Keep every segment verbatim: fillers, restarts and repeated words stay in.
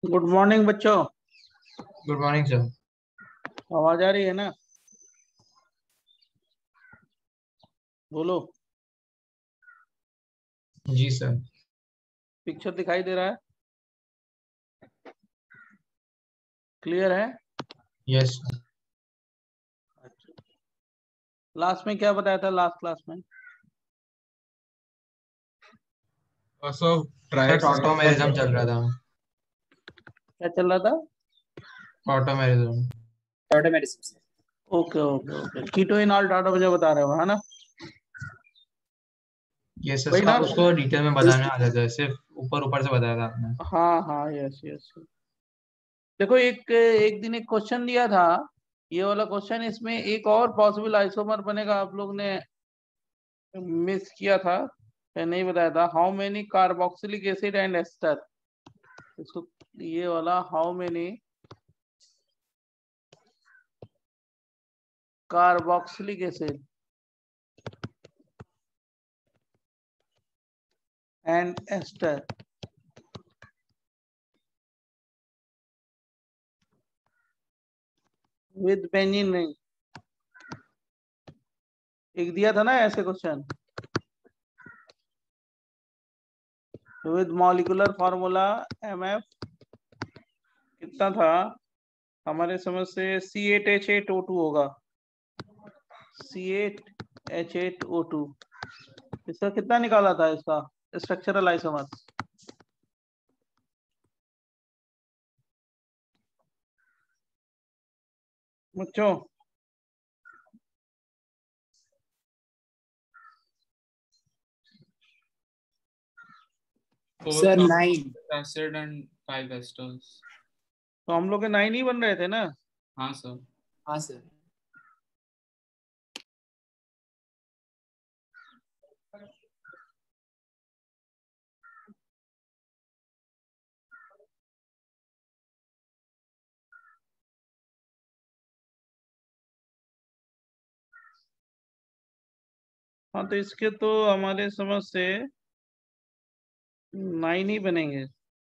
Good morning बच्चों। Good morning sir. आवाज आ रही है ना? बोलो। जी सर। पिक्चर दिखाई दे रहा है? क्लियर है? Yes sir. लास्ट में क्या बताया था? लास्ट क्लास में सो सर ट्रायड ऑटोमेरिज्म चल रहा था। क्या चल रहा था? ऑटोमेरिज्म। Automatism. Okay okay okay keto in all data मुझे बता रहे हो, है ना? ये सर वही ना? आप उसको डिटेल में बताने वाले थे, सिर्फ ऊपर ऊपर से बताया था आपने। हाँ हाँ, यस यस। देखो, एक एक दिन एक क्वेश्चन दिया था, ये वाला क्वेश्चन। इसमें एक और पॉसिबल आइसोमर बनेगा, आप लोग ने मिस किया था या नहीं बताया था। How many carboxylic acid and ester. इसको ये वाला how many carboxylic acid and ester with benzene ring। एक दिया था ना ऐसे question, with molecular formula M F कितना था हमारे समझ से? C eight H eight O two होगा। C eight H eight O two. इसका कितना निकाला था इसका स्ट्रक्चरल आइसोमर? बच्चों sir nine. Acid and five esters. तो हम लोग के नाइन ही बन रहे थे ना? हाँ सर। हाँ सर। हाँ, तो इसके तो हमारे समझ से नाइन ही बनेंगे।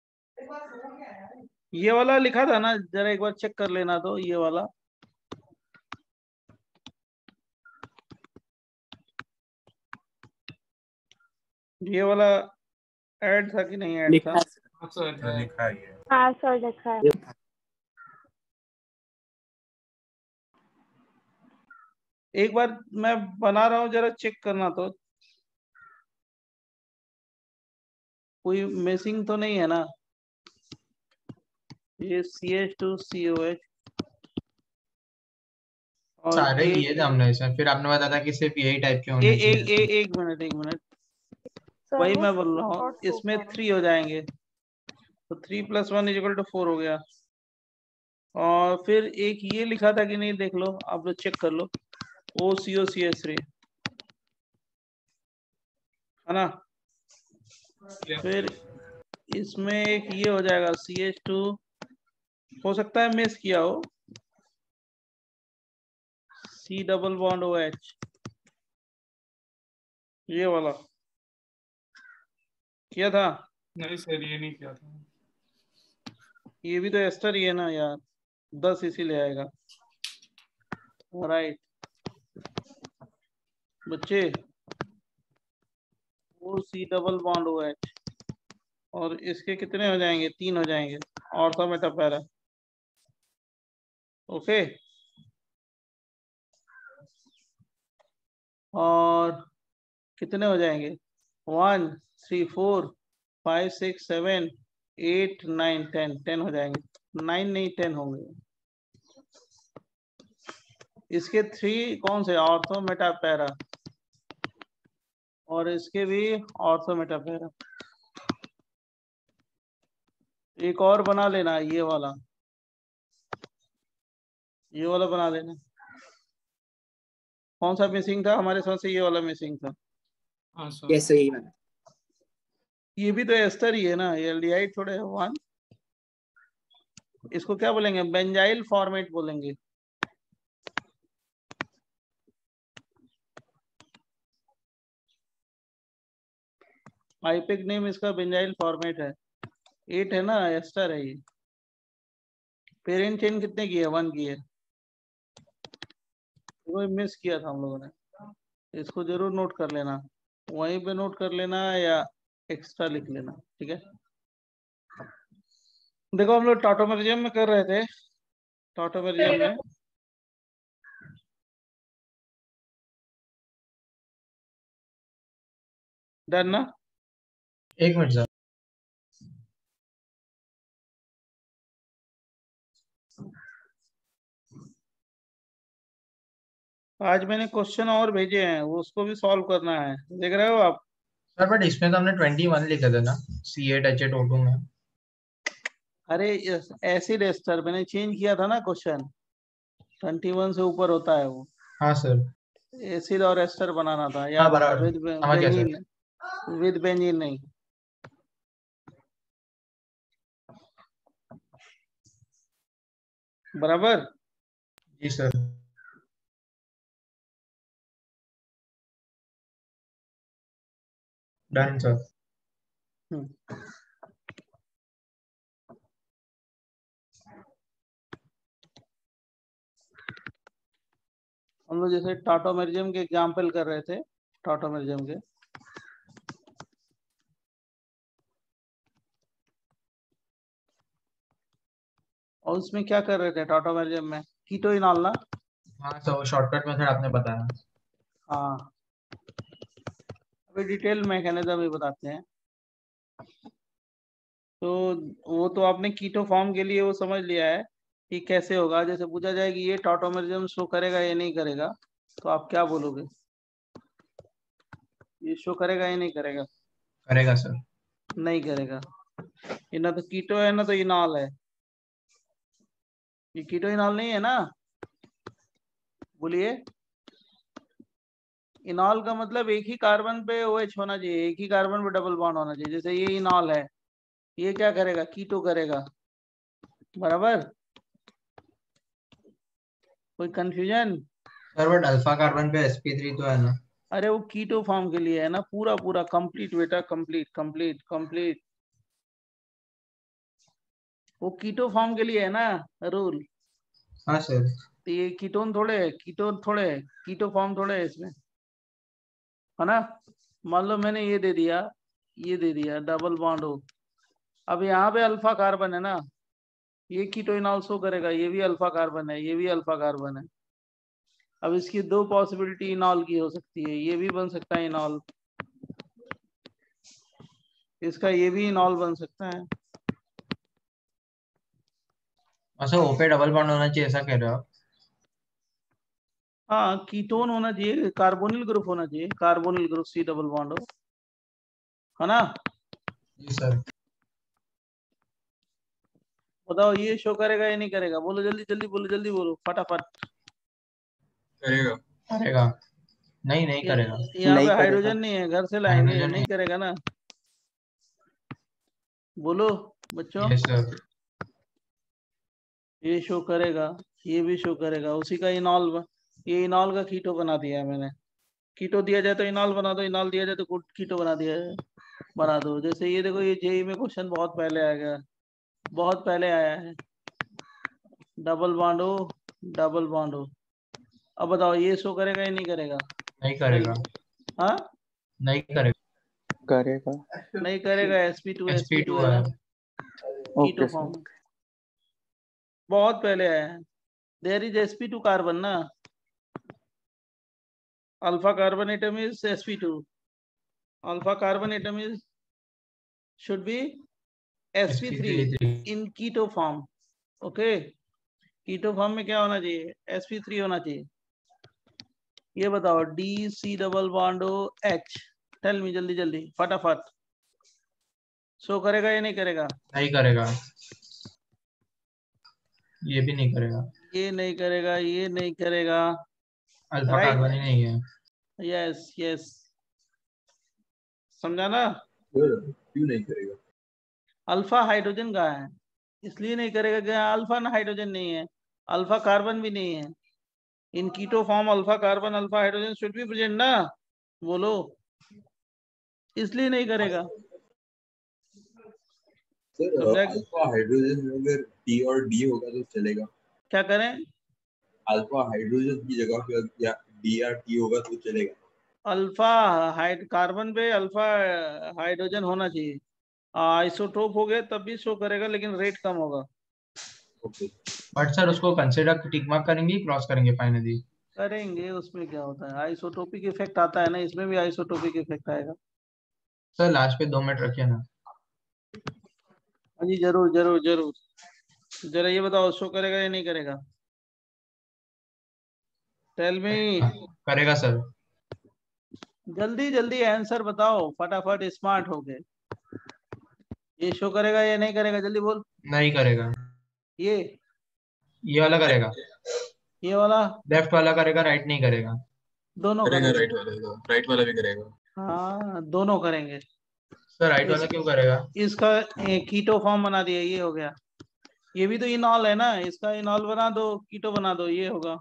ये वाला लिखा था ना, जरा एक बार चेक कर लेना। तो ये वाला ये वाला ऐड था कि नहीं ऐड लिखा था? है सर। हाँ सर लिखा है ये। हाँ सर देखा है। एक बार मैं बना रहा हूँ, जरा चेक करना। तो कोई मिसिंग तो नहीं है ना? ये C H two C O H और सारे एक किए थे हमने इसमें, फिर आपने बताया था कि सिर्फ यही टाइप के ए, होने ए, चाहिए। ए, एक मिनट एक मिनट, सर वही वो मैं बोल रहा हूँ। शॉर्ट इसमें होगा। थ्री हो जाएंगे, तो three plus one is equal to four हो गया। और फिर एक ये लिखा था कि नहीं, देख लो आप लोग, चेक कर लो। ओ सी ओ सी एस थ्री, है ना? फिर इसमें एक ये हो जाएगा सी एच टू, हो सकता है मिस किया हो, C double bond O H, ये वाला किया था। नहीं सर ये नहीं किया था। ये भी तो एस्टर ही है ना यार, दस इसीलिए आएगा। राइट बच्चे, O C double bond O H, और इसके कितने हो जाएंगे? तीन हो जाएंगे। Ortho meta para. ओके। और कितने हो जाएंगे? One three four five six seven eight nine ten. Ten हो जाएंगे। नाइन नहीं, टेन होंगे। इसके थ्री कौन से? ऑर्थो मेटा पैरा, और इसके भी ऑर्थो मेटा पैरा। एक और बना लेना, ये वाला, ये वाला बना लेना। कौन सा मिसिंग था हमारे साथ से? ये वाला मिसिंग था। हाँ सर। यस सर यही बना। ये भी तो एस्टर ही है ना, ये एल्डिहाइड थोड़े है। वन, इसको क्या बोलेंगे? बेंजाइल फॉर्मेट बोलेंगे। आईपिक नेम इसका बेंजाइल फॉर्मेट है। एट है ना, एस्टर है ये। पेरेंट चेन कितने की है? वन की है। वो मिस किया था हम लोगों ने, इसको जरूर नोट कर लेना, वहीं पे नोट कर लेना या एक्स्ट्रा लिख लेना, ठीक है। देखो हम लोग टॉटोमेरिज्म में कर रहे थे, टॉटोमेरिज्म में डन ना? एक मिनट सर। आज मैंने क्वेश्चन और भेजे हैं, वो उसको भी सॉल्व करना है, देख रहे हो आप? सर बट इसमें तो हमने ट्वेंटी वन लिखे थे ना, C eight H eight O two में। अरे एसिड एस्टर मैंने चेंज किया था ना क्वेश्चन, ट्वेंटी वन से ऊपर होता है वो। हाँ सर। एसिड और एस्टर बनाना था, हाँ याद है? बराबर, विद समझ गया सर। बेंजीन, विद बेंजीन नहीं। बराबर। जी सर। Done sir. हम्म। हम लोग जैसे टॉटोमेरिज्म के एग्जाम्पल कर रहे थे, टॉटोमेरिज्म के, और उसमें क्या कर रहे थे टॉटोमेरिज्म में? कीटोइनॉल ना? हाँ सर, शॉर्टकट मेथड आपने बताया। हाँ, अभी डिटेल मैकेनिज्म ही बताते हैं। तो वो तो आपने कीटो फॉर्म के लिए वो समझ लिया है कि कैसे होगा। जैसे पूछा जाए कि ये टॉटोमेरिज्म शो करेगा या नहीं करेगा, तो आप क्या बोलोगे? ये शो करेगा या नहीं करेगा? करेगा सर। नहीं करेगा। ये ना तो कीटो है ना तो इनॉल है। ये कीटो इनॉल नहीं है ना? बोलिए। इनॉल का मतलब एक ही कार्बन पे ओएच होना चाहिए, एक ही कार्बन पे डबल बॉन्ड होना चाहिए। जैसे ये इनॉल है, ये क्या करेगा? कीटो करेगा। बराबर। कोई confusion? Sir but alpha carbon पे एस पी थ्री तो है ना? अरे वो कीटो फॉर्म के लिए है ना, पूरा पूरा कंप्लीट बेटा, कंप्लीट कंप्लीट कंप्लीट। वो कीटो फॉर्म के लिए है ना रूल। हाँ सर। तो ये कीटोन थोड़े है, कीटोन थोड़े है, कीटो फॉर्म थोड़े है इसमें, है ना? मान लो मैंने ये दे दिया, ये दे दिया, डबल बॉन्ड हो। अब यहाँ पे अल्फा कार्बन है ना, ये कीटोइनॉल शो करेगा, ये भी अल्फा कार्बन है, ये भी अल्फा कार्बन है। अब इसकी दो पॉसिबिलिटी इनॉल की हो सकती है, ये भी बन सकता है इनॉल, इसका ये भी इनॉल बन सकता है। अच्छा, ओ पे डबल बॉन्ड होना चाहिए ऐसा कह रहे हो आप? हाँ, कीटोन होना चाहिए, कार्बोनिल ग्रुप होना चाहिए, carbonyl group C double bond हो, है ना? जी सर। बताओ ये शो करेगा या नहीं करेगा? बोलो जल्दी जल्दी, बोलो जल्दी, बोलो फटाफट। करेगा। करेगा। नहीं नहीं करेगा। यहाँ नहीं पे करेगा। हाइड्रोजन नहीं है, घर से लाएंगे, हाइड्रोजन नहीं करेगा ना? बोलो बच्चों। Yes sir. ये शो करेगा, ये भी शो करेगा, उसी का इनॉल ब- ये इनॉल का कीटो बना दिया है मैंने। कीटो दिया जाए तो इनॉल बना दो, इनॉल दिया जाए तो कीटो बना दिया है, बना दो। जैसे ये देखो, ये जेई में क्वेश्चन बहुत पहले आ गया, बहुत पहले आया है, डबल बॉन्ड हो, डबल बॉन्ड हो। अब बताओ ये शो करेगा या नहीं करेगा? नहीं करेगा। हाँ, नहीं करेगा। करेगा। नहीं करेगा। SP two H P SP two two है है। ना, कीटो ओके सर। फॉर्म बहुत पहले आया है। There is SP two carbon ना, alpha carbon atom is SP two, alpha carbon atom is should be S P S P three three three. in keto form. Okay, keto form में क्या होना चाहिए? S P three होना चाहिए। ये बताओ, D C double bond H, tell me जल्दी जल्दी फटाफट, शो करेगा या नहीं करेगा? नहीं करेगा। ये भी नहीं करेगा। ये नहीं करेगा, ये नहीं करेगा। अल्फा कार्बन ही राइट, नहीं है। यस यस, समझा ना? क्यों नहीं करेगा? अल्फा हाइड्रोजन का है, इसलिए नहीं करेगा कि अल्फा ना हाइड्रोजन नहीं है, अल्फा कार्बन भी नहीं है। In keto form alpha carbon alpha hydrogen should be present ना, बोलो, इसलिए नहीं करेगा। सर समझा? अल्फा हाइड्रोजन में अगर टी और डी होगा तो चलेगा। क्या करें? अल्फा हाइड्रोजन की जगह पे या डी या टी होगा तो चलेगा। अल्फा हाइड कार्बन पे अल्फा हाइड्रोजन होना चाहिए। आइसोटोप हो गए तब भी शो करेगा, लेकिन रेट कम होगा। ओके बट सर उसको कंसिडर टिक मार्क करेंगे, क्रॉस करेंगे फाइनली? करेंगे, उसमें क्या होता है, आइसोटोपिक इफेक्ट आता है ना, इसमें भी आइसोटोपिक इफेक्ट आएगा। सर लास्ट पे दो मिनट रखिए ना। हाँ जी, जरूर जरूर जरूर। जरा ये बताओ, शो करेगा या नहीं करेगा? Tell me. करेगा सर। जल्दी जल्दी आंसर बताओ, फटाफट, स्मार्ट हो गए। ये शो करेगा या नहीं करेगा, जल्दी बोल। नहीं करेगा। ये ये वाला करेगा। ये वाला लेफ्ट वाला करेगा, राइट नहीं करेगा। दोनों करेगा, करेंगे। राइट वाला राइट वाला भी करेगा। हाँ, दोनों करेंगे। सर राइट वाला इस, क्यों करेगा? इसका कीटो फॉर्म बना दिया, ये हो गया। ये भी तो इनॉल है ना, इसका इनॉल बना दो, कीटो बना दो, ये होगा।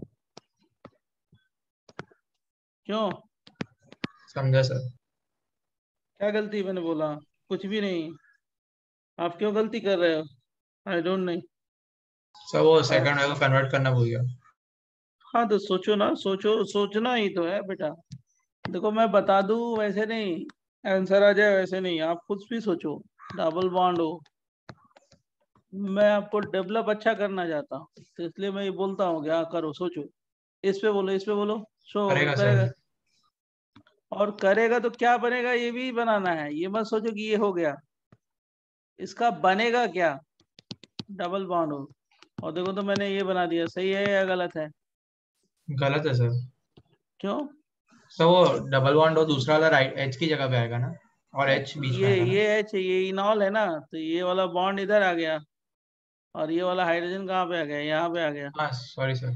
क्यों? समझा सर। क्या गलती मैंने बोला? कुछ भी नहीं। आप क्यों गलती कर रहे हो? आई डोंट नहीं। सर वो सेकंड वाला को कन्वर्ट करना भूल गया। हाँ तो सोचो ना, सोचो, सोचना ही तो है बेटा। देखो मैं बता दूं वैसे नहीं, आंसर आ जाए वैसे नहीं, आप खुद भी सोचो। डबल बॉन्ड हो, मैं आपको डेवलप अच्छा करना चाहता हूँ, तो इसलिए मैं ये बोलता हूँ कि हाँ करो, सोचो। इस पे बोलो, इस पे बोलो। शो करेगा करेगा। सर। और करेगा तो क्या बनेगा ये भी बनाना है, ये मत सोचो कि ये हो गया। इसका बनेगा क्या? डबल बॉन्ड हो। और देखो तो मैंने ये बना दिया, सही है या गलत है? गलत है सर। क्यों? सर वो डबल बॉन्ड और दूसरा वाला राइट एच की जगह पे आएगा ना, और एच बीच में ये आएगा ना। ये एच, ये इनॉल है ना, तो ये वाला बॉन्ड इधर आ गया, और ये वाला हाइड्रोजन कहाँ पे आ गया? यहाँ पे आ गया, हाँ सॉरी सर।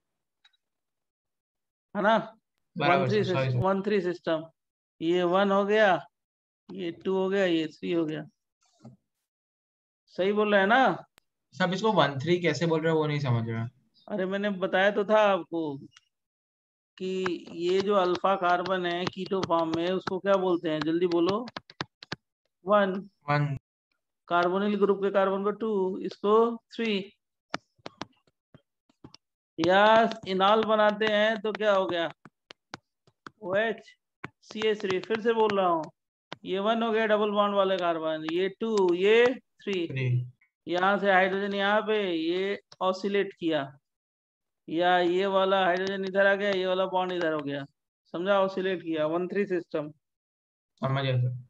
है ना। वन बराबर three sir, sorry sir. One three system. ये वन हो गया, ये टू हो गया, ये थ्री हो गया। सही बोल रहा है ना? सब इसको वन थ्री कैसे बोल रहे हो वो नहीं समझ रहा। अरे मैंने बताया तो था आपको कि ये जो अल्फा कार्बन है कीटो फॉर्म में, उसको क्या बोलते हैं, जल्दी बोलो। वन। वन। कार्बोनिल ग्रुप के कार्बन को टू, इसको थ्री। या इनॉल बनाते हैं तो क्या हो गया? O H, C H three. फिर से बोल रहा हूँ, ये वन हो गया डबल बॉन्ड वाले कार्बन, ये टू, ये थ्री। थ्री। यहाँ से हाइड्रोजन यहाँ पे, ये ऑसिलेट किया, या ये वाला हाइड्रोजन इधर आ गया, ये वाला बॉन्ड इधर हो गया। समझा? ऑसिलेट किया, वन थ्री सिस्टम। समझ गया सर।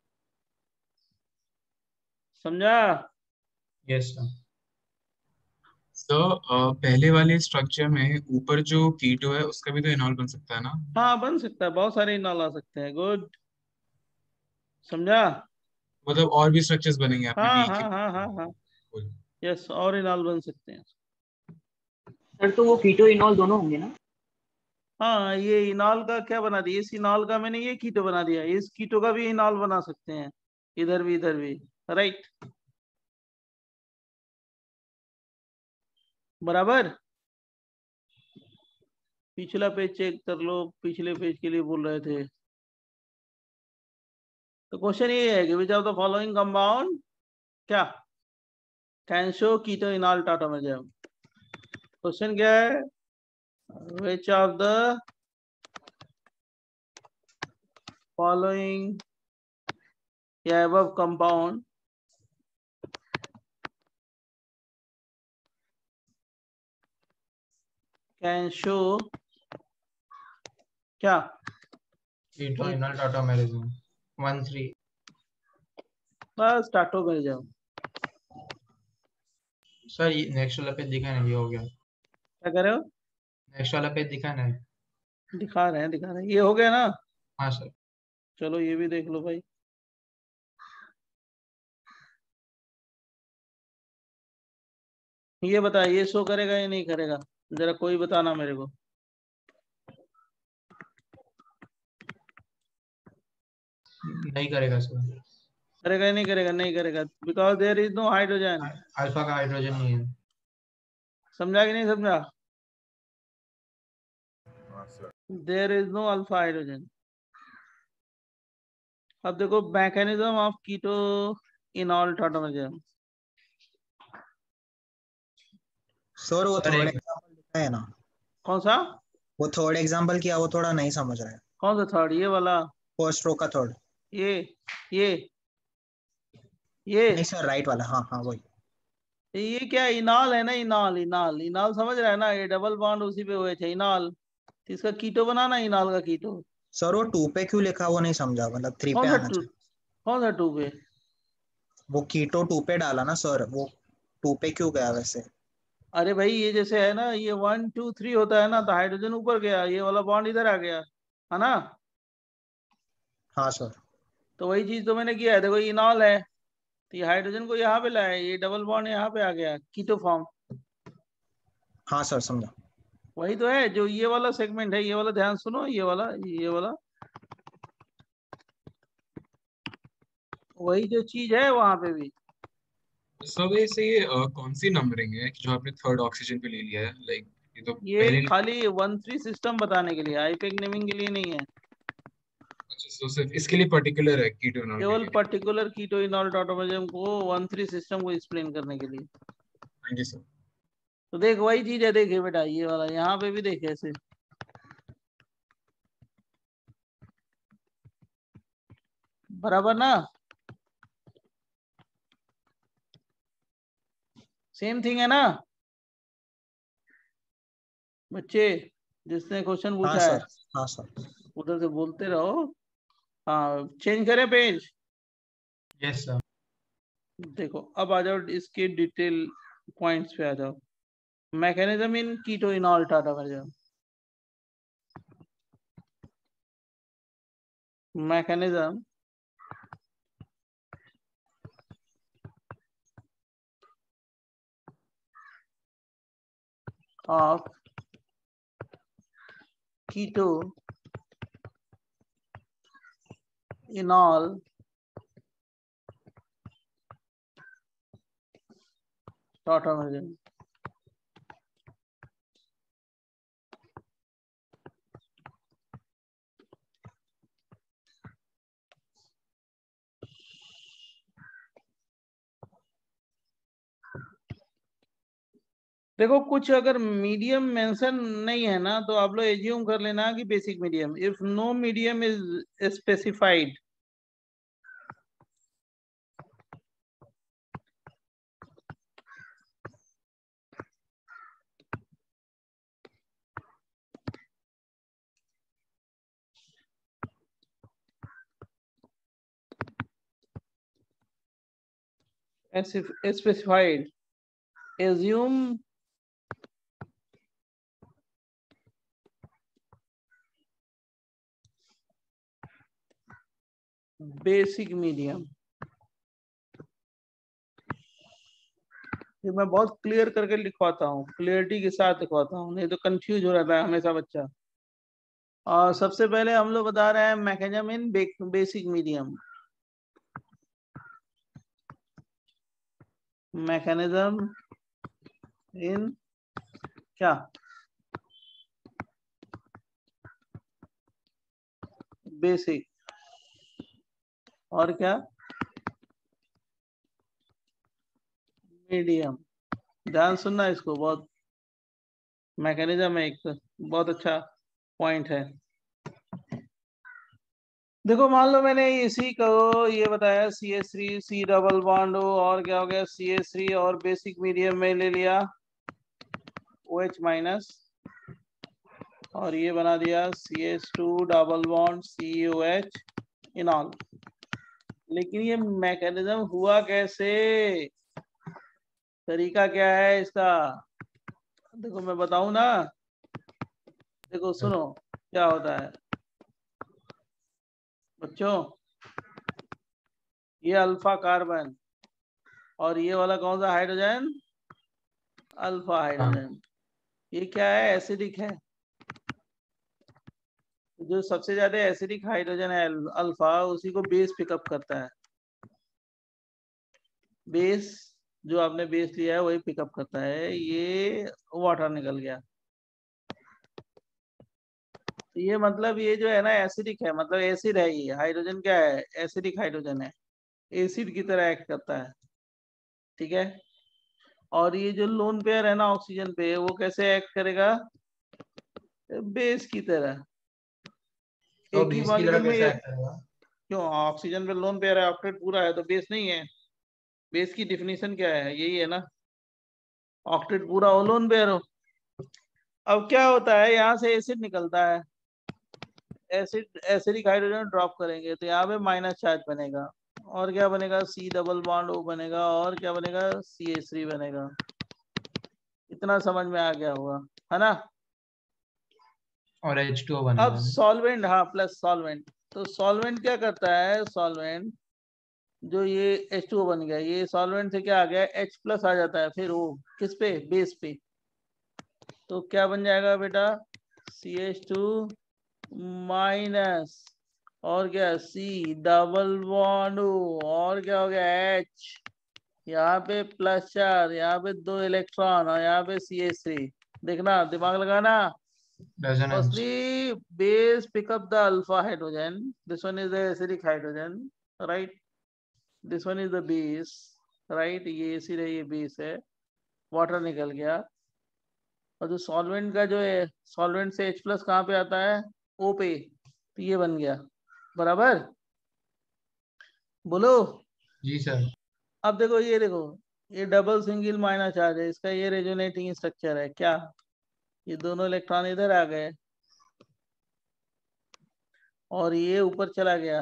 समझा? Yes sir. तो पहले वाले स्ट्रक्चर में ऊपर जो कीटो है उसका भी तो इनॉल बन सकता है ना। हाँ बन सकता है, बहुत सारे इनॉल आ सकते हैं। गुड। समझा? मतलब और भी स्ट्रक्चर्स बनेंगे आपने हाँ डी हाँ के। हाँ हाँ हाँ। यस, और इनॉल बन सकते हैं। सर तो वो कीटो इनॉल दोनों होंगे ना? हाँ, ये इनॉल का क्या बना दिया, इस इनॉल का मैंने ये कीटो बना दिया, इस कीटो का भी इनॉल बना सकते हैं, इधर भी इधर भी। राइट, बराबर। पिछला पेज चेक कर लो, पिछले पेज के लिए बोल रहे थे। तो क्वेश्चन ये है कि which of the following compound क्या can show keto enol tautomerism. Question क्या है? विच ऑफ द फॉलोइंग या above compound can show क्या? Keto enol tautomerism. One three. बस टॉटोमेरिज्म। सर ये नेक्स्ट वाला पेज दिखा नहीं, ये हो गया। क्या कर रहे हो? नेक्स्ट वाला पेज दिखा नहीं। दिखा रहे हैं, दिखा रहे हैं, ये हो गया ना। हाँ सर। चलो ये भी देख लो भाई। ये बता, ये शो करेगा या नहीं करेगा, जरा कोई बताना मेरे को। नहीं करेगा सर। करेगा या नहीं करेगा? नहीं करेगा, because there is no hydrogen. Alpha का हाइड्रोजन नहीं है। समझा कि नहीं समझा? हाँ sir. There is no alpha hydrogen. अब देखो mechanism of keto enol tautomerism. Sir वो सर थर्ड एक एग्जांपल लिखा है ना, कौन सा? वो थर्ड एग्जांपल किया, वो थोड़ा नहीं समझ रहा है। कौन सा थर्ड? ये वाला? फर्स्ट रो का थर्ड। ये ये ये नहीं सर, राइट वाला, हाँ हाँ वही। ये क्या इनॉल है ना? इनॉल इनॉल इनॉल समझ रहा है ना? ये डबल बॉन्ड उसी पे हुए थे इनॉल, तो इसका कीटो बनाना इनॉल का कीटो। सर वो टू पे क्यों लिखा वो नहीं समझा, मतलब थ्री पे कौन सा आना टू? चाहिए। कौन सा टू पे? वो कीटो टू पे डाला ना सर, वो टू पे क्यों गया वैसे? अरे भाई ये जैसे है ना, ये वन टू थ्री होता है ना, तो हाइड्रोजन ऊपर गया, ये वाला बॉन्ड इधर आ गया, है ना? हाँ सर। तो वही चीज तो मैंने किया है। देखो इनॉल है, तो ये हाइड्रोजन को यहाँ पे लाया, ये डबल बॉन्ड यहाँ पे आ गया, कीटो फॉर्म। हाँ सर समझा। वही तो है जो ये वाला सेगमेंट है, ये वाला ध्यान सुनो, ये वाला ये वाला वही जो चीज है वहां पे भी। सर वैसे ये अ, कौन सी नंबरिंग है कि जो आपने थर्ड ऑक्सीजन पे ले लिया है? लाइक ये तो ये पहले। खाली वन थ्री सिस्टम बताने के लिए, आईपेक नेमिंग के लिए नहीं है। अच्छा, so सिर्फ इसके लिए पर्टिकुलर है कीटोनॉल के केवल लिए। पर्टिकुलर कीटो इनॉल टॉटोमरिज्म को वन थ्री सिस्टम को एक्सप्लेन करने के लिए। Thank you sir. तो देख वही चीज है, देखे बेटा ये वाला यहाँ पे भी देखे ऐसे, बराबर ना? सेम थिंग है ना बच्चे? जिसने क्वेश्चन हाँ पूछा है सर। हाँ सर। उधर से बोलते रहो। हाँ चेंज करें पेज। Yes sir. देखो अब आ जाओ इसके डिटेल पॉइंट्स पे आ जाओ। Mechanism in keto enol tautomerism. Mechanism of keto enol tautomerism। देखो कुछ अगर मीडियम मेंशन नहीं है ना, तो आप लोग एज्यूम कर लेना कि basic medium. If no medium is specified, specified, assume basic medium। ये मैं बहुत क्लियर करके लिखवाता हूँ, क्लियरिटी के साथ लिखवाता हूँ, नहीं तो कंफ्यूज हो रहता है हमेशा बच्चा। और सबसे पहले हम लोग बता रहे हैं mechanism in basic medium. Mechanism in क्या? बेसिक। और क्या? मीडियम। ध्यान सुनना इसको, बहुत मैकेनिज्म है, एक बहुत अच्छा पॉइंट है। देखो मान लो मैंने इसी को ये बताया C S three C double bond हो, और क्या हो गया सी एस थ्री, और बेसिक मीडियम में ले लिया ओ एच माइनस, और ये बना दिया C H two double bond C O H enol. लेकिन ये मैकेनिज्म हुआ कैसे? तरीका क्या है इसका? देखो मैं बताऊं ना, देखो सुनो क्या होता है बच्चों। ये अल्फा कार्बन, और ये वाला कौन सा हाइड्रोजन? Alpha hydrogen. ये क्या है? एसिडिक है। जो सबसे ज्यादा एसिडिक हाइड्रोजन है अल्फा, उसी को बेस पिकअप करता है। बेस जो आपने बेस लिया है वही पिकअप करता है। ये वाटर निकल गया, तो ये मतलब ये जो है ना एसिडिक है, मतलब एसिड है। ये हाइड्रोजन क्या है? एसिडिक हाइड्रोजन है। एसिड की तरह एक्ट करता है, ठीक है। और ये जो लोन पेयर है ना ऑक्सीजन पे, वो कैसे एक्ट करेगा, बेस की तरह। तो एक ही बेस की तरह मॉलिक्यूल में कैसे ये- एक्ट करेगा? क्यों, ऑक्सीजन पे लोन पेयर है, ऑक्टेट पूरा है, तो बेस नहीं है। बेस की डिफिनीशन क्या है, यही है ना, ऑक्टेट पूरा हो लोन पेयर हो। अब क्या होता है, यहाँ से एसिड निकलता है, एसिड एसिडिक हाइड्रोजन ड्रॉप करेंगे तो यहाँ पे माइनस चार्ज बनेगा, और क्या बनेगा, सी डबल बॉन्ड ओ बनेगा, और क्या बनेगा, सी एच थ्री बनेगा। इतना समझ में आ गया होगा, है ना। और एच टू ओ अब बनेगा। सॉल्वेंट, हाँ प्लस सॉल्वेंट, तो सॉल्वेंट क्या करता है, सॉल्वेंट जो ये एच टू ओ बन गया, ये सॉल्वेंट से क्या आ गया, H प्लस आ जाता है, फिर वो किस पे, बेस पे, तो क्या बन जाएगा बेटा, सी एच टू माइनस, और क्या, सी डबल बॉन्ड ओ, और क्या हो गया, H, यहाँ पे प्लस चार, यहाँ पे दो इलेक्ट्रॉन, और यहाँ पे सी एच थ्री। देखना, दिमाग लगाना। Resonance. Firstly, base pick up the alpha hydrogen. This one is the acidic hydrogen, right? This one is the base, right? ये acid है, ये base है, water निकल गया। और जो solvent का जो है, solvent से H plus कहाँ पे आता है, O पे, तो ये बन गया, बराबर। बोलो। जी सर। अब देखो, ये देखो, ये डबल सिंगल माइनस चार्ज है, इसका ये रेजोनेटिंग स्ट्रक्चर है, क्या, ये दोनों इलेक्ट्रॉन इधर आ गए, और ये ऊपर चला गया,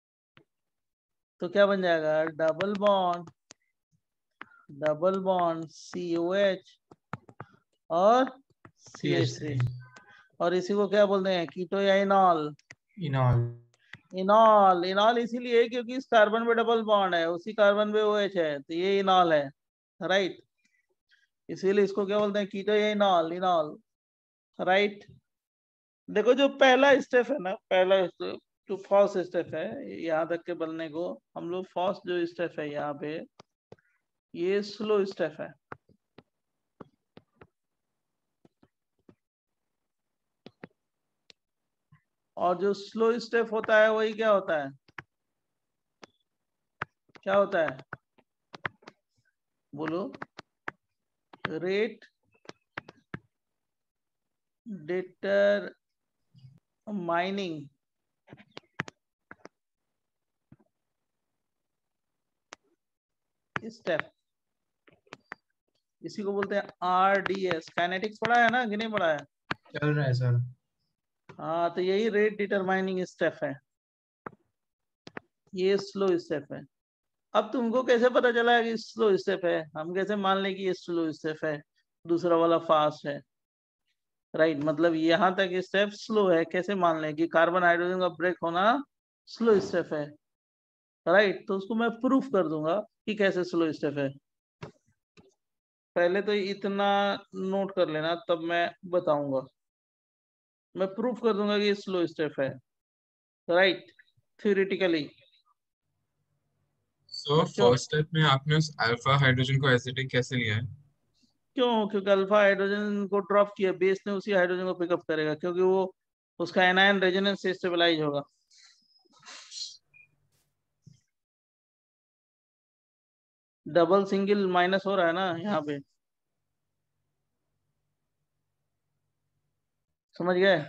तो क्या बन जाएगा, double bond, double bond C O H और सी एच थ्री, और इसी को क्या बोलते हैं, कीटो या इनॉल। इनॉल। इनॉल, इनॉल इसीलिए क्योंकि इस कार्बन पे डबल बॉन्ड है, उसी कार्बन पे ओ एच है, तो ये इनॉल है, राइट। इसीलिए इसको क्या बोलते हैं, कीटो या इनॉल, इनॉल, राइट। देखो जो पहला स्टेप है ना, पहला स्टेप जो फर्स्ट स्टेप है यहाँ तक के बनने को, हम लोग फर्स्ट जो स्टेप है यहाँ पे, ये स्लो स्टेप है। और जो स्लो स्टेप होता है वही क्या होता है, क्या होता है, बोलो, रेट डिटर माइनिंग स्टेप, इसी को बोलते हैं आर डी एस। काइनेटिक्स पढ़ा है ना कि नहीं पढ़ा है, चल रहा है सर। हाँ, तो यही रेट डिटरमाइनिंग स्टेप है, ये स्लो स्टेप है। अब तुमको कैसे पता चला कि स्लो स्टेप है, हम कैसे मान लें कि ये स्लो स्टेप है, दूसरा वाला फास्ट है, राइट। मतलब यहाँ तक स्टेप स्लो है, कैसे मान लें कि कार्बन हाइड्रोजन का ब्रेक होना स्लो स्टेप है, राइट। तो उसको मैं प्रूफ कर दूंगा कि कैसे स्लो स्टेप है। पहले तो इतना नोट कर लेना, तब मैं बताऊंगा, मैं प्रूफ कर दूंगा कि ये स्लो स्टेप है, right, theoretically. So first step में आपने उस अल्फा हाइड्रोजन को एसिडिक कैसे लिया है? क्यों, क्योंकि अल्फा हाइड्रोजन को ड्रॉप किया, बेस ने उसी हाइड्रोजन को पिकअप करेगा, क्योंकि वो उसका एनायन रेजोनेंस से स्टेबलाइज होगा। डबल सिंगल माइनस हो रहा है ना यहाँ पे, समझ गए,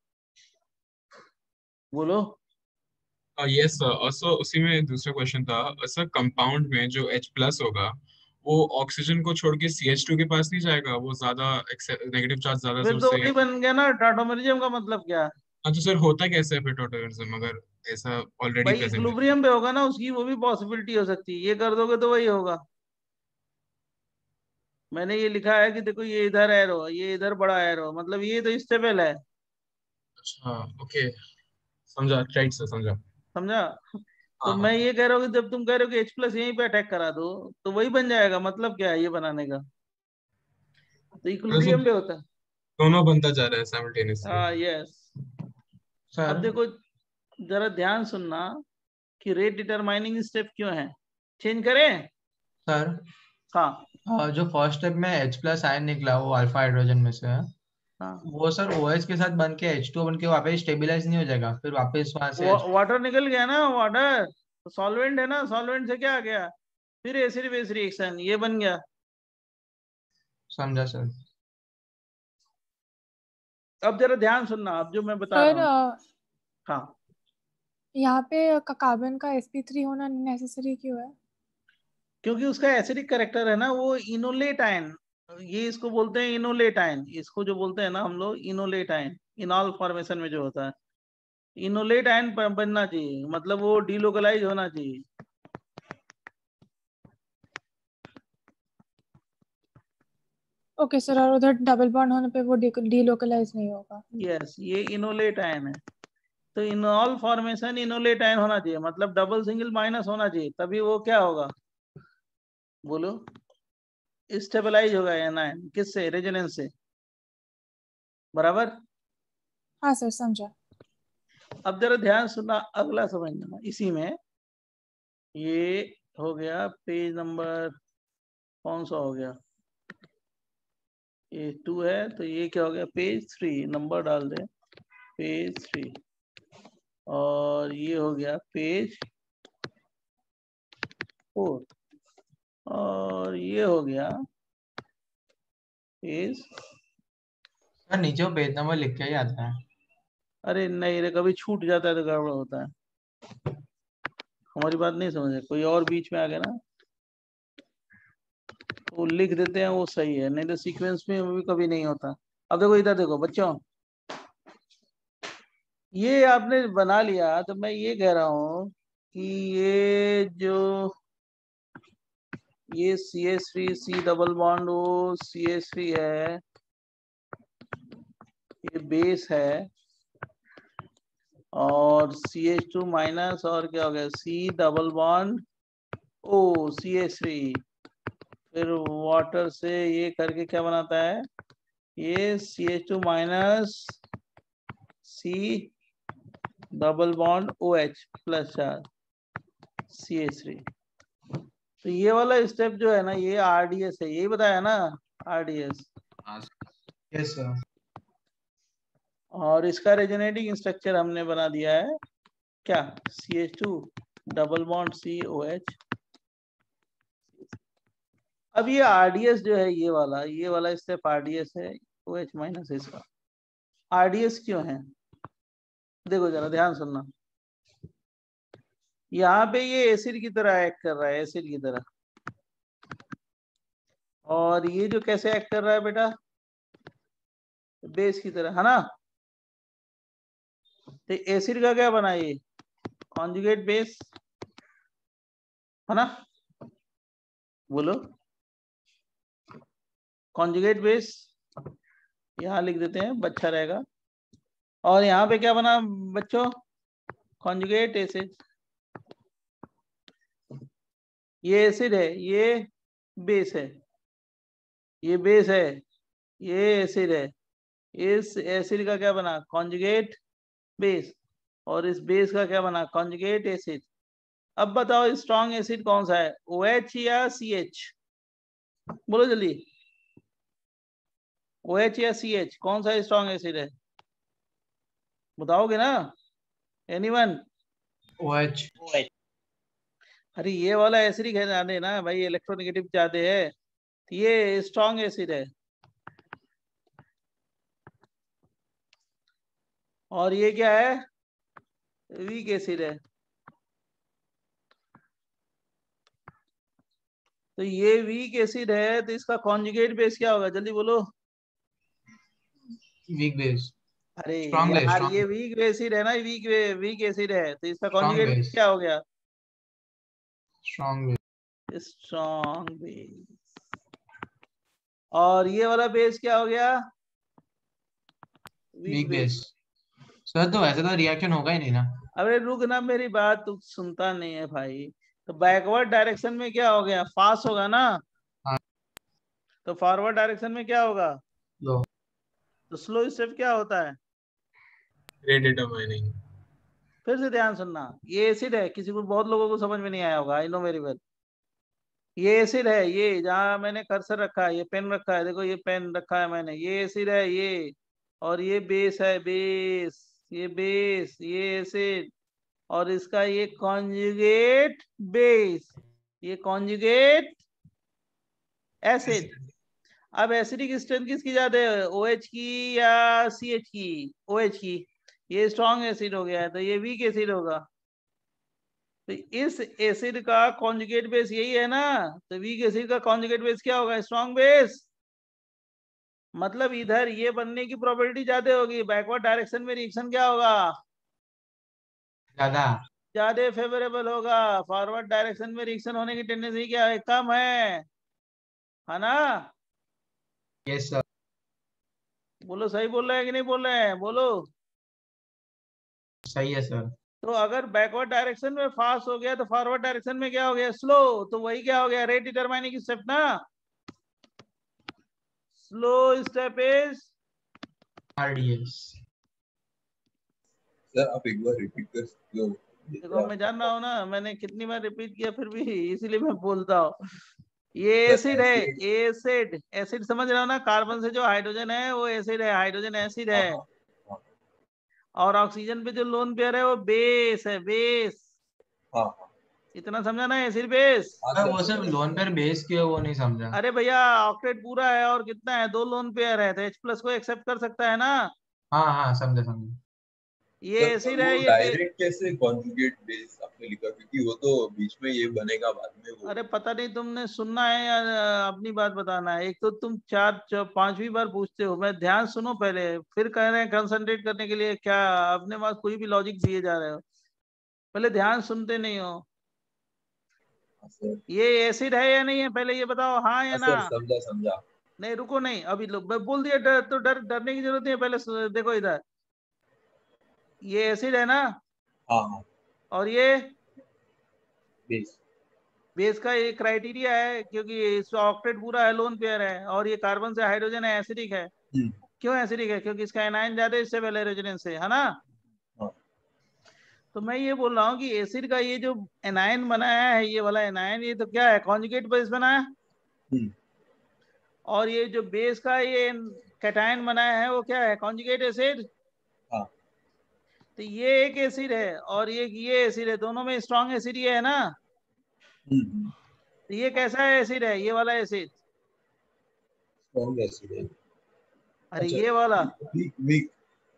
बोलो। Yes sir. और सो उसी में दूसरा क्वेश्चन था सर, कंपाउंड में जो H प्लस होगा वो ऑक्सीजन को छोड़ के सी एच टू के पास नहीं जाएगा, वो ज्यादा नेगेटिव चार्ज ज्यादा से फिर तो उससे। वही बन गया ना टाटोमेरिज्म का मतलब क्या है, हाँ तो सर होता कैसे है फिर टोटलिज्म अगर ऐसा ऑलरेडी भाई प्रेजेंट है? इक्विलिब्रियम पे होगा ना, उसकी वो भी पॉसिबिलिटी हो सकती है, ये कर दोगे तो वही होगा। मैंने ये लिखा है कि देखो, ये इधर एरो, ये इधर बड़ा एरो, मतलब ये तो स्टेबल है, अच्छा ओके, समझा, राइट सर, समझा। समझा। तो हाँ मैं हाँ। ये कह रहा हूँ कि जब तुम कह रहे हो कि H प्लस यहीं पे अटैक करा दो, तो वही बन जाएगा, मतलब क्या है ये बनाने का, तो तो सर इक्विलिब्रियम पे होता है। दोनों बनता जा रहा है साइमल्टेनियसली। हाँ, यस। अब सर देखो, जरा ध्यान सुनना कि रेट डिटरमाइनिंग स्टेप क्यों है, चेंज करें। सर हाँ अ, जो फर्स्ट स्टेप में H प्लस आयन निकला वो अल्फा हाइड्रोजन में से है, हाँ, वो सर OH के साथ बन के H टू बन के वापस स्टेबलाइज नहीं हो जाएगा, फिर वापस वहां से H... वाटर निकल गया ना, वाटर, तो सॉल्वेंट है ना, सॉल्वेंट से क्या आ गया, फिर एसिड बेस रिएक्शन, ये बन गया। समझा सर। अब जरा ध्यान सुनना, अब जो मैं बता सर रहा हूँ। अ, हाँ, यहाँ पे कार्बन का एस पी थ्री होना नेसेसरी क्यों है? क्योंकि उसका एसिडिक करेक्टर है ना, वो इनोलेट आयन, ये इसको बोलते हैं इनोलेट आयन, इसको जो बोलते हैं ना हम लोग इनोलेट आयन, इनॉल फॉर्मेशन में जो होता है इनोलेट आयन बनना चाहिए, मतलब वो डीलोकलाइज होना चाहिए। ओके सर, और उधर डबल बॉन्ड होने पे वो डीलोकलाइज नहीं होगा? यस, ये इनोलेट आयन है, तो इनॉल फॉर्मेशन इनोलेट आयन होना चाहिए, मतलब डबल सिंगल माइनस होना चाहिए, तभी वो क्या होगा बोलो, स्टेबलाइज होगा एनायन, किससे, रेजोनेंस से, बराबर। हाँ सर, समझा। अब जरा ध्यान सुनना, अगला समझना, इसी में ये हो गया पेज नंबर, कौन सा हो गया, ये टू है, तो ये क्या हो गया, पेज थ्री, नंबर डाल दे, पेज थ्री, और ये हो गया पेज फोर, और ये हो गया पेज, सर नीचे वो पेज नंबर लिख के ही आता है। अरे नहीं रे, कभी छूट जाता है तो गड़बड़ होता है, हमारी बात नहीं समझे, कोई और बीच में आ गया ना, वो लिख देते हैं, वो सही है, नहीं तो सीक्वेंस में वो भी कभी नहीं होता। अब देखो इधर देखो बच्चों, ये आपने बना लिया, तो मैं ये कह रहा हूँ कि ये जो ये C H three C double bond O C H three है, ये बेस है, और सी एच टू माइनस, और क्या हो गया, C double bond O C H three, फिर वाटर से ये करके क्या बनाता है, ये C H two minus C double bond O H plus चार सी एच थ्री। तो ये वाला स्टेप जो है ना, ये आरडीएस है, यही बताया ना, आरडीएस। Yes sir. और इसका रेजोनेटिंग स्ट्रक्चर हमने बना दिया है क्या, C H two double bond C O H. अब ये आरडीएस जो है, ये वाला ये वाला स्टेप आरडीएस है, ओ एच माइनस इसका। आरडीएस क्यों है, देखो जरा ध्यान सुनना, यहाँ पे ये एसिड की तरह एक्ट कर रहा है, एसिड की तरह, और ये जो कैसे एक्ट कर रहा है बेटा, बेस की तरह, है ना। तो एसिड का क्या बना, ये कॉन्जुगेट बेस, है ना, बोलो, कॉन्जुगेट बेस, यहाँ लिख देते हैं, अच्छा रहेगा। और यहाँ पे क्या बना बच्चों, कॉन्जुगेट एसिड, ये एसिड है, ये बेस है, ये बेस है, ये एसिड है, इस एसिड का क्या बना, कॉन्जुगेट बेस, और इस बेस का क्या बना, कॉन्जुगेट एसिड। अब बताओ स्ट्रॉन्ग एसिड कौन सा है, OH या CH, बोलो जल्दी, OH या CH, कौन सा स्ट्रॉन्ग एसिड है, बताओगे ना, एनीवन? OH। अरे ये वाला एसिड ही कहना ना भाई, इलेक्ट्रोनेगेटिव चाहते हैं, तो ये स्ट्रॉन्ग एसिड है, और ये क्या है, वीक एसिड है। तो ये वीक एसिड है, तो इसका कॉन्जुगेट बेस क्या होगा, जल्दी बोलो। Weak base. अरे स्ट्रॉन्ग बेस। यार, ये वीक एसिड है ना, वीक वीक एसिड है, तो इसका स्ट्रॉन्ग कॉन्जुगेट बेस। क्या हो गया, स्ट्रॉन्ग बेस। Strong base. और ये वाला बेस क्या हो गया, वीक बेस। सर तो वैसे तो रिएक्शन होगा ही नहीं ना। अरे रुक ना, मेरी बात तू सुनता नहीं है भाई। तो बैकवर्ड डायरेक्शन में क्या हो गया, फास्ट होगा ना, हाँ। तो फॉरवर्ड डायरेक्शन में क्या होगा, लो। तो स्लो स्टेप क्या होता है, रेट डिटरमाइनिंग। फिर से ध्यान सुनना, ये एसिड है, किसी को बहुत लोगों को समझ में नहीं आया होगा, आई नो वेरी वेल। ये एसिड है, ये जहाँ मैंने कर्सर रखा है, ये पेन रखा है, देखो ये पेन रखा है मैंने, ये एसिड है ये, और ये बेस है, बेस, ये बेस, ये एसिड, और इसका ये कॉन्जुगेट बेस, ये कॉन्जुगेट एसिड। अब एसिडिक स्ट्रेंथ किसकी ज्यादा है, OH की या CH की? OH की। ये स्ट्रॉन्ग एसिड हो गया है तो ये वीक एसिड होगा। तो इस एसिड का कॉन्जुगेट बेस यही है ना, तो वीक एसिड का कॉन्जुगेट बेस क्या होगा, स्ट्रॉन्ग बेस। मतलब इधर ये बनने की प्रोबेबिलिटी ज्यादा होगी, बैकवर्ड डायरेक्शन में रिएक्शन क्या होगा, ज्यादा। ज्यादा फेवरेबल होगा। फॉरवर्ड डायरेक्शन में रिएक्शन होने की टेंडेंसी क्या है, कम है, है ना? Yes sir. बोलो सही बोल रहे हैं कि नहीं बोल रहे हैं, बोलो। सही है सर। तो अगर बैकवर्ड डायरेक्शन में फास्ट हो गया तो फॉरवर्ड डायरेक्शन में क्या हो गया, स्लो। तो वही क्या हो गया, रेट डिटरमाइनिंग स्टेप ना। Slow step is RDS. Sir आप एक बार रिपीट कर सकते हो? देखो मैं जान रहा हूँ ना, मैंने कितनी बार रिपीट किया फिर भी इसीलिए मैं बोलता हूँ। ये एसिड है, एसिड एसिड समझ रहे हो ना, कार्बन से जो हाइड्रोजन है वो एसिड है, हाइड्रोजन एसिड है। और ऑक्सीजन पे जो लोन पेयर है वो बेस है, बेस। हाँ इतना समझा ना, एसिड बेस। मैं वो सिर्फ लोन पेयर बेस किया वो नहीं समझा। अरे भैया ऑक्टेट पूरा है और कितना है, दो लोन पेयर है तो H प्लस को एक्सेप्ट कर सकता है ना। हाँ हाँ समझा समझा। ये एसिड है, ये डायरेक्ट कैसे कॉन्जुगेट बेस आपने लिखा, क्योंकि वो तो बीच में ये बनेगा बाद में वो। अरे पता नहीं तुमने सुनना है या अपनी बात बताना है। एक तो तुम चार पांचवी बार पूछते हो, मैं ध्यान सुनो पहले, फिर कह रहे हैं कंसंट्रेट करने के लिए, क्या अपने पास कोई भी लॉजिक दिए जा रहे हो, पहले ध्यान सुनते नहीं हो। ये एसिड है या नहीं है, पहले ये बताओ, हाँ या ना। समझा समझा। नहीं रुको, नहीं अभी लोग बोल दिया डर, तो डर डरने की जरूरत नहीं है, पहले देखो इधर, ये एसिड है ना। हाँ हाँ। और ये बेस। बेस का ये क्राइटेरिया है, क्योंकि इसका ऑक्टेट पूरा है, लोन पेयर है, और ये कार्बन से हाइड्रोजन है, एसिडिक है। क्यों एसिडिक है, क्योंकि इसका एनायन ज्यादा इससे पहले रेजोनेंस से, है ना। तो मैं ये बोल रहा हूँ कि एसिड का ये जो एनायन बनाया है, ये वाला एनायन, ये तो क्या है, कॉन्जुगेट बेस बनाया। और ये जो बेस का ये कैटायन बनाया है वो क्या है, कॉन्जुगेट एसिड। तो ये एक एसिड है और ये ये एसिड है, दोनों में स्ट्रॉन्ग एसिड ये है ना। तो ये कैसा है एसिड है, ये वाला एसिड। स्ट्रॉन्ग एसिड है। अरे ये वाला वीक वीक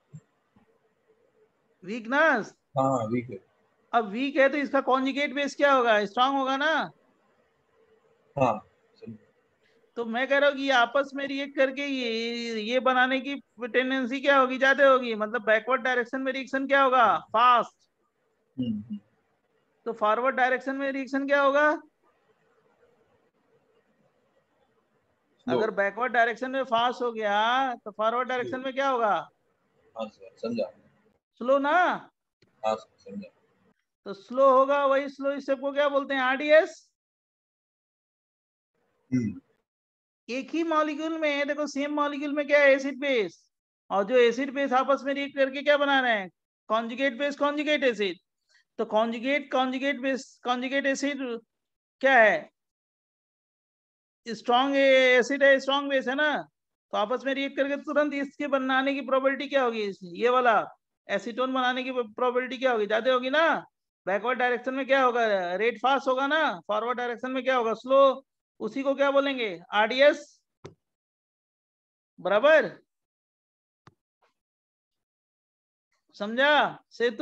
वीक ना। हाँ वीक है। अब वीक है तो इसका कॉन्जुगेट बेस क्या होगा, स्ट्रांग होगा ना। हाँ। तो मैं कह रहा हूँ कि ये आपस में रिएक्ट करके ये ये बनाने की टेंडेंसी क्या होगी, ज्यादा होगी। मतलब बैकवर्ड डायरेक्शन में रिएक्शन क्या होगा, फास्ट। तो फॉरवर्ड डायरेक्शन में रिएक्शन क्या होगा, अगर बैकवर्ड डायरेक्शन में फास्ट हो गया तो फॉरवर्ड डायरेक्शन में क्या होगा, समझा। स्लो ना। हाँ समझा। तो स्लो होगा, वही स्लो स्टेप को क्या बोलते हैं, आरडीएस। एक ही मॉलिक्यूल में देखो, सेम मॉलिक्यूल में क्या है, एसिड बेस, और जो एसिड बेस आपस में रिएक्ट करके क्या बना रहे हैं, कॉन्जुगेट बेस कॉन्जुगेट एसिड। तो conjugate conjugate base conjugate acid क्या है, स्ट्रॉन्ग एसिड है, स्ट्रॉन्ग बेस है ना। तो आपस में रिएक्ट करके तुरंत इसके बनाने की प्रोबेबिलिटी क्या होगी, ये वाला एसीटोन बनाने की प्रोबेबिलिटी क्या होगी, ज्यादा होगी ना। बैकवर्ड डायरेक्शन में क्या होगा, रेट फास्ट होगा ना, फॉरवर्ड डायरेक्शन में क्या होगा, स्लो। उसी को क्या बोलेंगे, आरडीएस। बराबर समझा सेतु।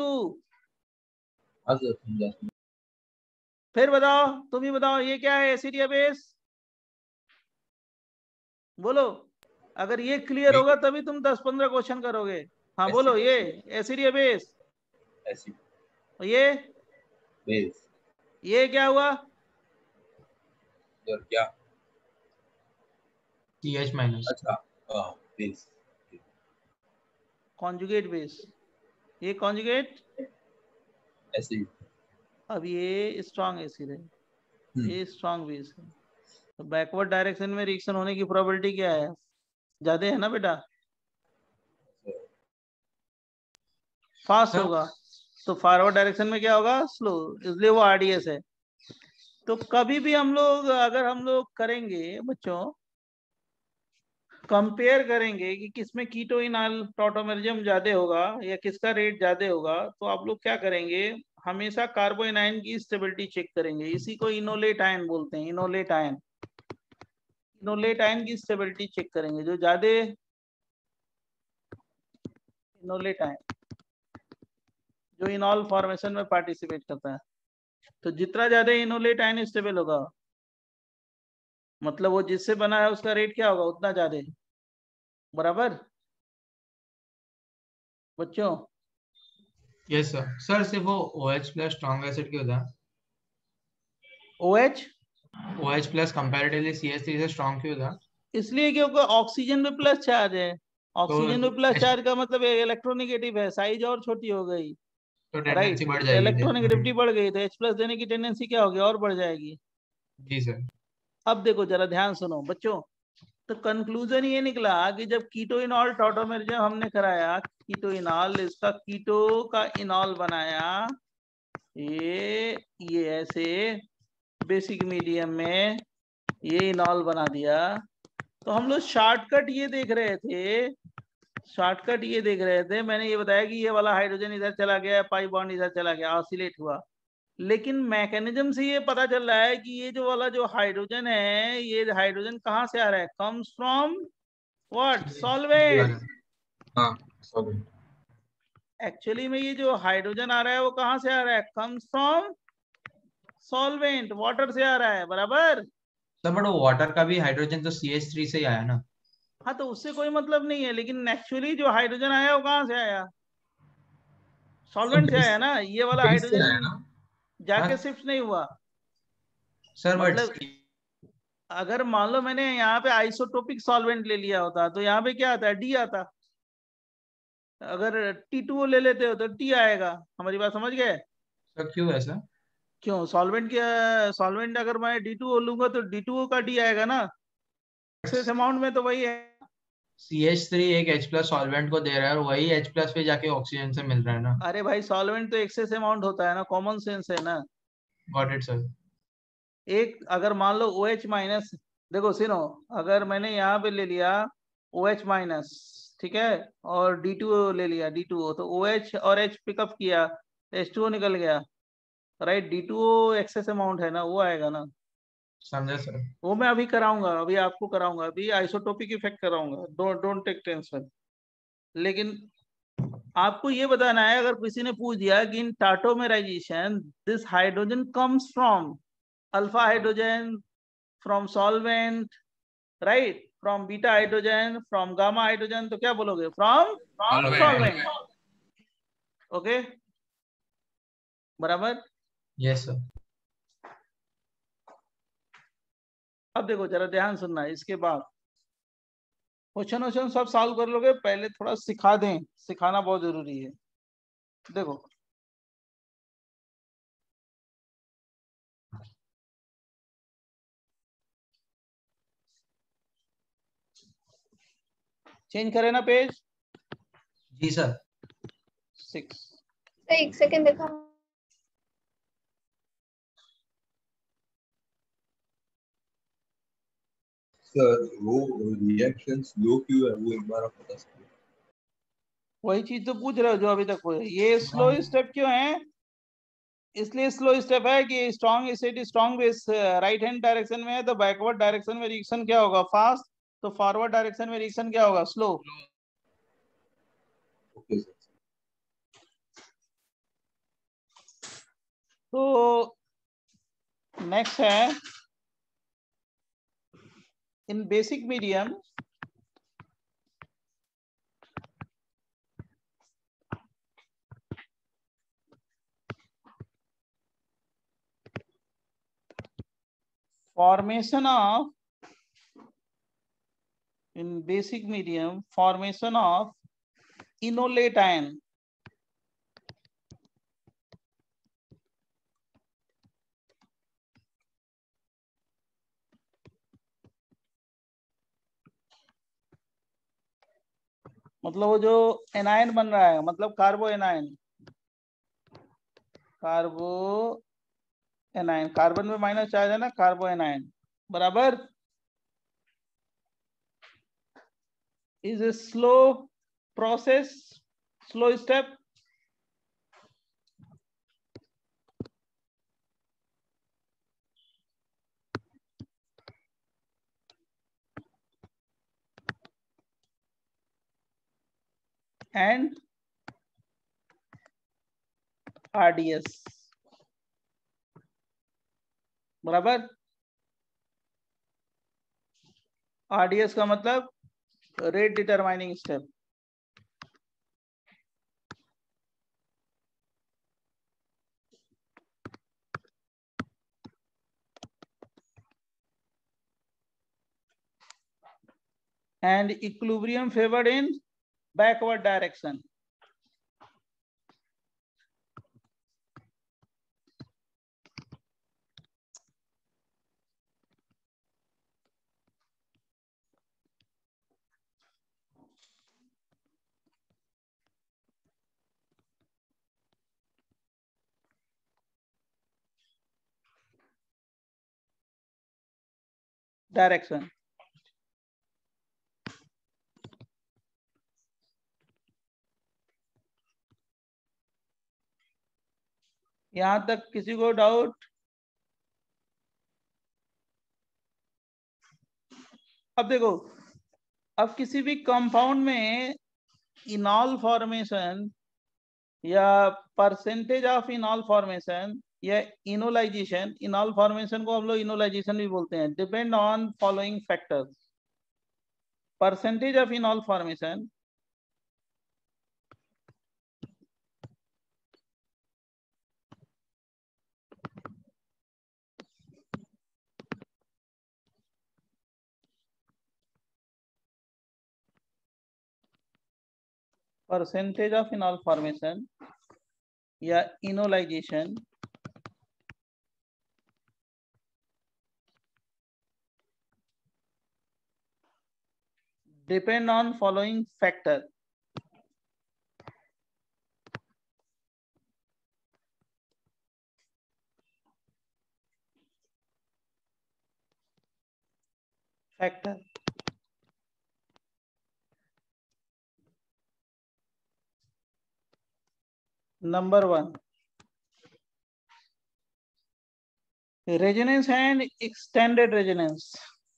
समझा। फिर बताओ, तुम ही बताओ, ये क्या है, एसिड या बेस, बोलो। अगर ये क्लियर होगा तभी तुम दस पंद्रह क्वेश्चन करोगे। हाँ बोलो, ये एसिड या बेस, एसिड। ये बेस। ये क्या हुआ, सर क्या, सीएच माइनस। अच्छा हाँ बेस। कॉन्जुगेट बेस, ये कॉन्जुगेट एसिड। अब ये स्ट्रॉन्ग एसिड है, ये स्ट्रॉन्ग बेस है। तो बैकवर्ड डायरेक्शन में रिएक्शन होने की प्रोबेबिलिटी क्या है, ज्यादा है ना बेटा, फास्ट होगा। तो फॉरवर्ड डायरेक्शन में क्या होगा, स्लो, इसलिए वो आरडीएस है। तो कभी भी हम लोग अगर हम लोग करेंगे बच्चों, कंपेयर करेंगे कि किसमें कीटोइनॉल टॉटोमेरिज्म ज्यादा होगा या किसका रेट ज्यादा होगा, तो आप लोग क्या करेंगे, हमेशा कार्बोन आयन की स्टेबिलिटी चेक करेंगे, इसी को इनोलेट आयन बोलते हैं। इनोलेट आयन इनोलेट आयन की स्टेबिलिटी चेक करेंगे। जो ज्यादा इनोलेट आयन जो इनॉल फॉर्मेशन में पार्टिसिपेट करता है, तो जितना ज्यादा इनोलेट आयन स्टेबल होगा, मतलब वो जिससे बना है उसका रेट क्या होगा, उतना ज्यादा। बराबर बच्चों? Yes sir. सर सिर्फ वो OH प्लस स्ट्रॉन्ग एसिड क्यों था? OH OH plus comparatively C H three से स्ट्रॉन्ग क्यों था? इसलिए क्योंकि ऑक्सीजन में प्लस चार्ज है। ऑक्सीजन में प्लस H- चार्ज का मतलब इलेक्ट्रोनेगेटिव है, साइज और छोटी हो गई, तो राइट? टेंडेंसी बढ़ जाएगी। इलेक्ट्रोनेगेटिविटी बढ़ गई तो H प्लस देने की टेंडेंसी क्या होगी, और बढ़ जाएगी। जी सर। अब देखो जरा ध्यान सुनो बच्चों, तो कंक्लूजन ये निकला कि जब कीटो इनॉल टॉटोमेर जब हमने कराया, कीटो इनॉल, इसका कीटो का इनॉल बनाया, ये ये ऐसे बेसिक मीडियम में ये इनॉल बना दिया, तो हम लोग शॉर्टकट ये देख रहे थे शॉर्टकट ये देख रहे थे मैंने ये बताया कि ये वाला हाइड्रोजन इधर चला गया, पाई बॉन्ड इधर चला गया, ऑसिलेट हुआ। लेकिन मैकेनिज्म से ये पता चल रहा है कि ये जो वाला जो हाइड्रोजन है, ये हाइड्रोजन कहाँ से आ रहा है, कम्स फ्रॉम व्हाट, सॉल्वेंट। हाँ सॉल्वेंट। एक्चुअली में ये जो हाइड्रोजन आ रहा है वो कहाँ से आ रहा है, कम्स फ्रॉम सॉल्वेंट, वाटर से आ रहा है। बराबर? सर बट वाटर का भी हाइड्रोजन तो C H थ्री से ही आया ना। हाँ तो उससे कोई मतलब नहीं है, लेकिन एक्चुअली जो हाइड्रोजन आया वो कहाँ से आया, सॉल्वेंट से आया ना। ये वाला बेस से आया हाइड्रोजन ना। जाके हाँ शिफ्ट नहीं हुआ। सर बट मतलब अगर मान लो मैंने यहाँ पे आइसोटोपिक सॉल्वेंट ले लिया होता तो यहाँ पे क्या आता है, डी आता। अगर टी टू ले लेते हो तो टी आएगा। हमारी बात समझ गए? सर क्यों ऐसा? क्यों, सॉल्वेंट के सॉल्वेंट अगर मैं डी टू लूंगा तो डी टू का डी आएगा ना, एक्सेस अमाउंट में तो वही है। C H थ्री एक H प्लस सॉल्वेंट को दे रहा है और वही H प्लस पे जाके ऑक्सीजन से मिल रहा है ना। अरे भाई सॉल्वेंट तो एक्सेस अमाउंट होता है ना, कॉमन सेंस है ना। Got it sir. एक अगर मान लो OH माइनस, देखो सुनो, अगर मैंने यहाँ पे ले लिया OH माइनस, ठीक है, और डी टू ले लिया डी टू, तो OH और H पिकअप किया, H टू O निकल गया, right? D two O excess amount है ना, वो आएगा ना। समझा सर। वो मैं अभी कराऊंगा, अभी आपको कराऊंगा, अभी आइसोटोपिक इफेक्ट कराऊंगा, डोंट डोंट टेक टेंशन। लेकिन आपको ये बताना है, अगर किसी ने पूछ दिया कि in tautomerization this hydrogen comes from alpha hydrogen, from solvent, right, from beta hydrogen, from gamma hydrogen, तो क्या बोलोगे, फ्रॉम सॉल्वेंट। ओके बराबर? Yes sir. अब देखो जरा ध्यान सुनना, इसके बाद क्वेश्चन वोश्चन सब सॉल्व कर लोगे, पहले थोड़ा सिखा दें, सिखाना बहुत जरूरी है। देखो चेंज करें ना पेज जी सर। सिक्स। एक सेकंड देखा। सर वो रिएक्शन स्लो क्यों है, वो एक बार आप बता सकते हैं? वही चीज तो पूछ रहे हो जो अभी तक हुए, ये स्लो स्टेप क्यों है? इसलिए स्लो स्टेप है कि strong acid strong base right hand direction में है, तो बैकवर्ड डायरेक्शन में रिएक्शन क्या होगा, फास्ट, तो फॉरवर्ड डायरेक्शन में रिएक्शन क्या होगा, स्लो। Okay sir. तो नेक्स्ट है in basic medium formation of in basic medium formation of inolate ion, मतलब वो जो एनायन बन रहा है, मतलब carbanion, carbanion, carbon में माइनस चार्ज है ना, कार्बो एनायन। बराबर? is a slow process, slow step, and RDS, बराबर। आरडीएस का मतलब rate determining step. And equilibrium favored in backward direction. Direction. यहां तक किसी को डाउट? अब देखो, अब किसी भी कंपाउंड में इनॉल फॉर्मेशन या परसेंटेज ऑफ इनॉल फॉर्मेशन या इनोलाइजेशन, इनॉल फॉर्मेशन को हम लोग इनोलाइजेशन भी बोलते हैं, depend on following factors. Percentage of enol formation percentage of enol formation या enolization depend on following factor. Factor number one, resonance and extended resonance.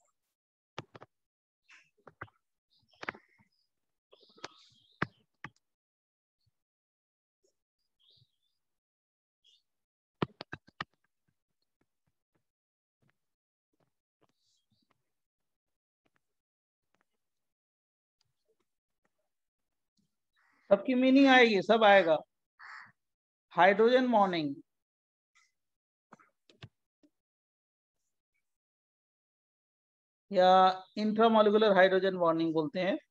सबकी meaning आएगी, सब आएगा। हाइड्रोजन बॉन्डिंग, या इंट्रामोलिकुलर हाइड्रोजन बॉन्डिंग बोलते हैं।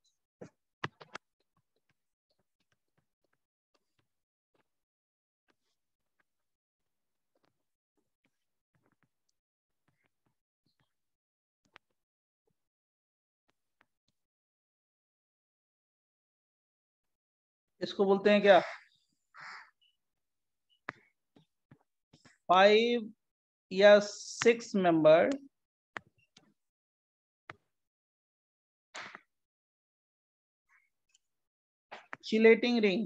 इसको बोलते हैं क्या? फाइव या six member chelating ring.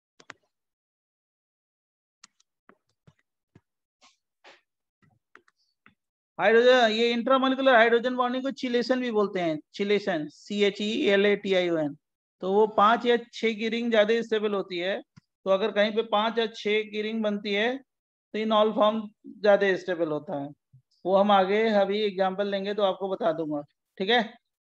Hydrogen, ये इंट्रामोलिकुलर हाइड्रोजन बॉन्डिंग को चिलेशन भी बोलते हैं, chelation, C H E L A T I O N. तो वो पांच या छह की रिंग ज्यादा स्टेबल होती है, तो अगर कहीं पे पांच या छह की रिंग बनती है तो इनॉल फॉर्म ज्यादा स्टेबल होता है। वो हम आगे अभी एग्जांपल लेंगे तो आपको बता दूंगा, ठीक है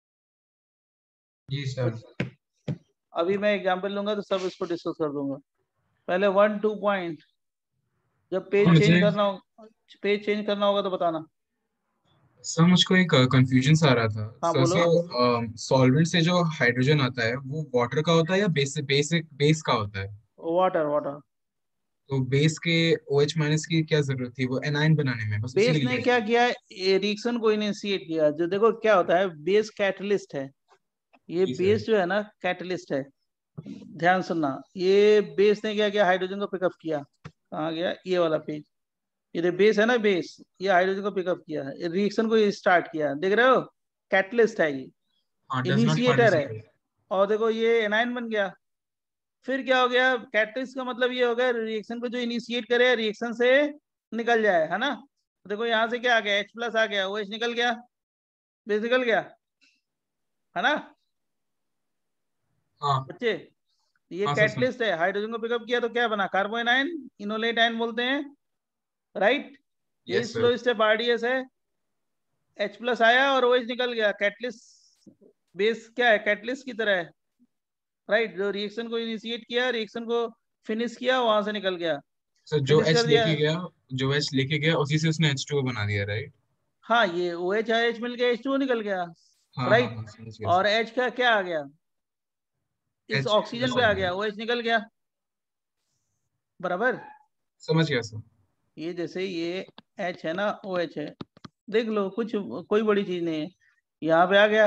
जी सर। अभी मैं एग्जांपल लूंगा तो सब इसको डिस्कस कर दूंगा। पहले वन टू पॉइंट, जब पेज हाँ, चेंज मुझे करना हो पेज चेंज करना होगा तो बताना। सर मुझको एक कंफ्यूजन सा आ रहा था। हाँ सर बोलो। सर सॉल्वेंट से जो हाइड्रोजन आता है वो वाटर का होता है या बेस बेसिक बेस का होता है? Water, water. तो बेस के OH माइनस की क्या जरूरत थी वो एनाइन बनाने में? बस उसी बेस के ने लिए। क्या किया, रिएक्शन को इनिशिएट किया। जो देखो क्या होता है, बेस कैटलिस्ट है। ये जी सर। बेस जो है ना कैटलिस्ट है, ध्यान सुनना। ये बेस ने क्या किया, हाइड्रोजन को पिकअप किया। कहाँ गया ये वाला पेज? ये बेस है ना, बेस, ये हाइड्रोजन को पिकअप किया, रिएक्शन को स्टार्ट किया। देख रहे हो, कैटलिस्ट है ये, हाँ, डज नॉट इनिशिएटर है। पार्टिसिपेट। और देखो ये एनाइन बन गया। फिर क्या हो गया, कैटलिस्ट का मतलब ये हो गया रिएक्शन को जो इनिशिएट करे, रिएक्शन से निकल जाए, है ना। देखो यहाँ से क्या आ गया, H प्लस आ गया, OH निकल गया, बेस निकल गया, है ना हाँ बच्चे। ये हाँ सर कैटलिस्ट है, हाइड्रोजन को पिकअप किया तो क्या बना, कार्बोन आयन, इनोलेट आयन बोलते हैं, राइट। ये yes sir slow step RDS है, H प्लस आया और OH निकल गया, कैटलिस्ट बेस क्या है, कैटलिस्ट की तरह है, राइट। जो रिएक्शन को इनिशिएट किया, रिएक्शन को फिनिश किया, वहां से निकल गया, सर जो फिनिश एच कर दिया। लेके गया जो एच लेके गया उसी से उसने एच टू ओ बना दिया, राइट। हाँ, ये OH OH मिल गया, H टू O निकल गया, हाँ हाँ राइट। हाँ समझ गया और सर। H का क्या आ गया, इस एच ऑक्सीजन प्लस पे आ आ गया, गया, OH निकल गया, बराबर। समझ गया सर। ये जैसे ये H है ना, OH है, देख लो, कुछ कोई बड़ी चीज नहीं है, यहाँ पे आ गया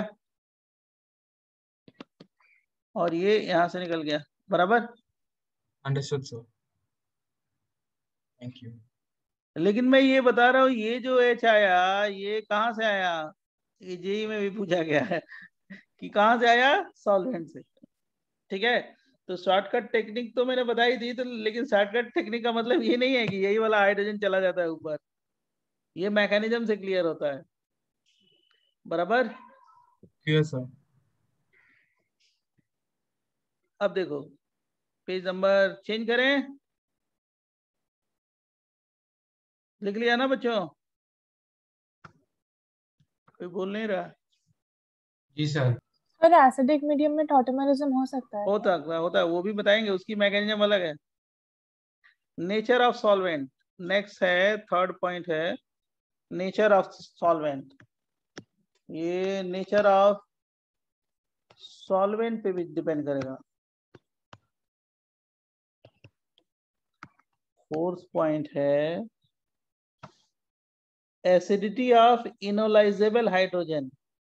और ये यहाँ से निकल गया, बराबर। Understood sir, thank you. लेकिन मैं ये बता रहा हूँ, ये जो H आया, ये कहाँ से आया, ये जेई में भी पूछा गया है कि कहाँ से आया, सॉल्वेंट से, ठीक है। तो शॉर्टकट टेक्निक तो मैंने बताई थी, तो लेकिन शॉर्टकट टेक्निक का मतलब ये नहीं है कि यही वाला हाइड्रोजन चला जाता है ऊपर, ये मैकेनिज्म से क्लियर होता है, बराबर। Clear sir. अब देखो, पेज नंबर चेंज करें, लिख लिया ना बच्चों, कोई बोल नहीं रहा। जी सर। सर एसिडिक मीडियम में टॉटमरिज्म हो सकता है होता क्या? होता है, वो भी बताएंगे, उसकी मैकेनिज्म अलग है। नेचर ऑफ सॉल्वेंट नेक्स्ट है, थर्ड पॉइंट है, नेचर ऑफ सॉल्वेंट। ये नेचर ऑफ सॉल्वेंट पे भी डिपेंड करेगा। फोर्थ पॉइंट है, एसिडिटी ऑफ इनोलाइजेबल हाइड्रोजन।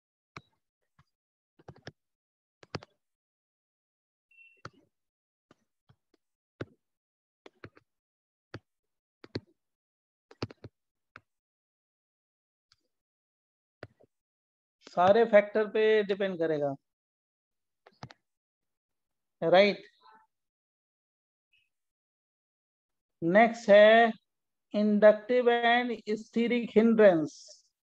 सारे फैक्टर पे डिपेंड करेगा, राइट। नेक्स्ट है inductive and steric hindrance.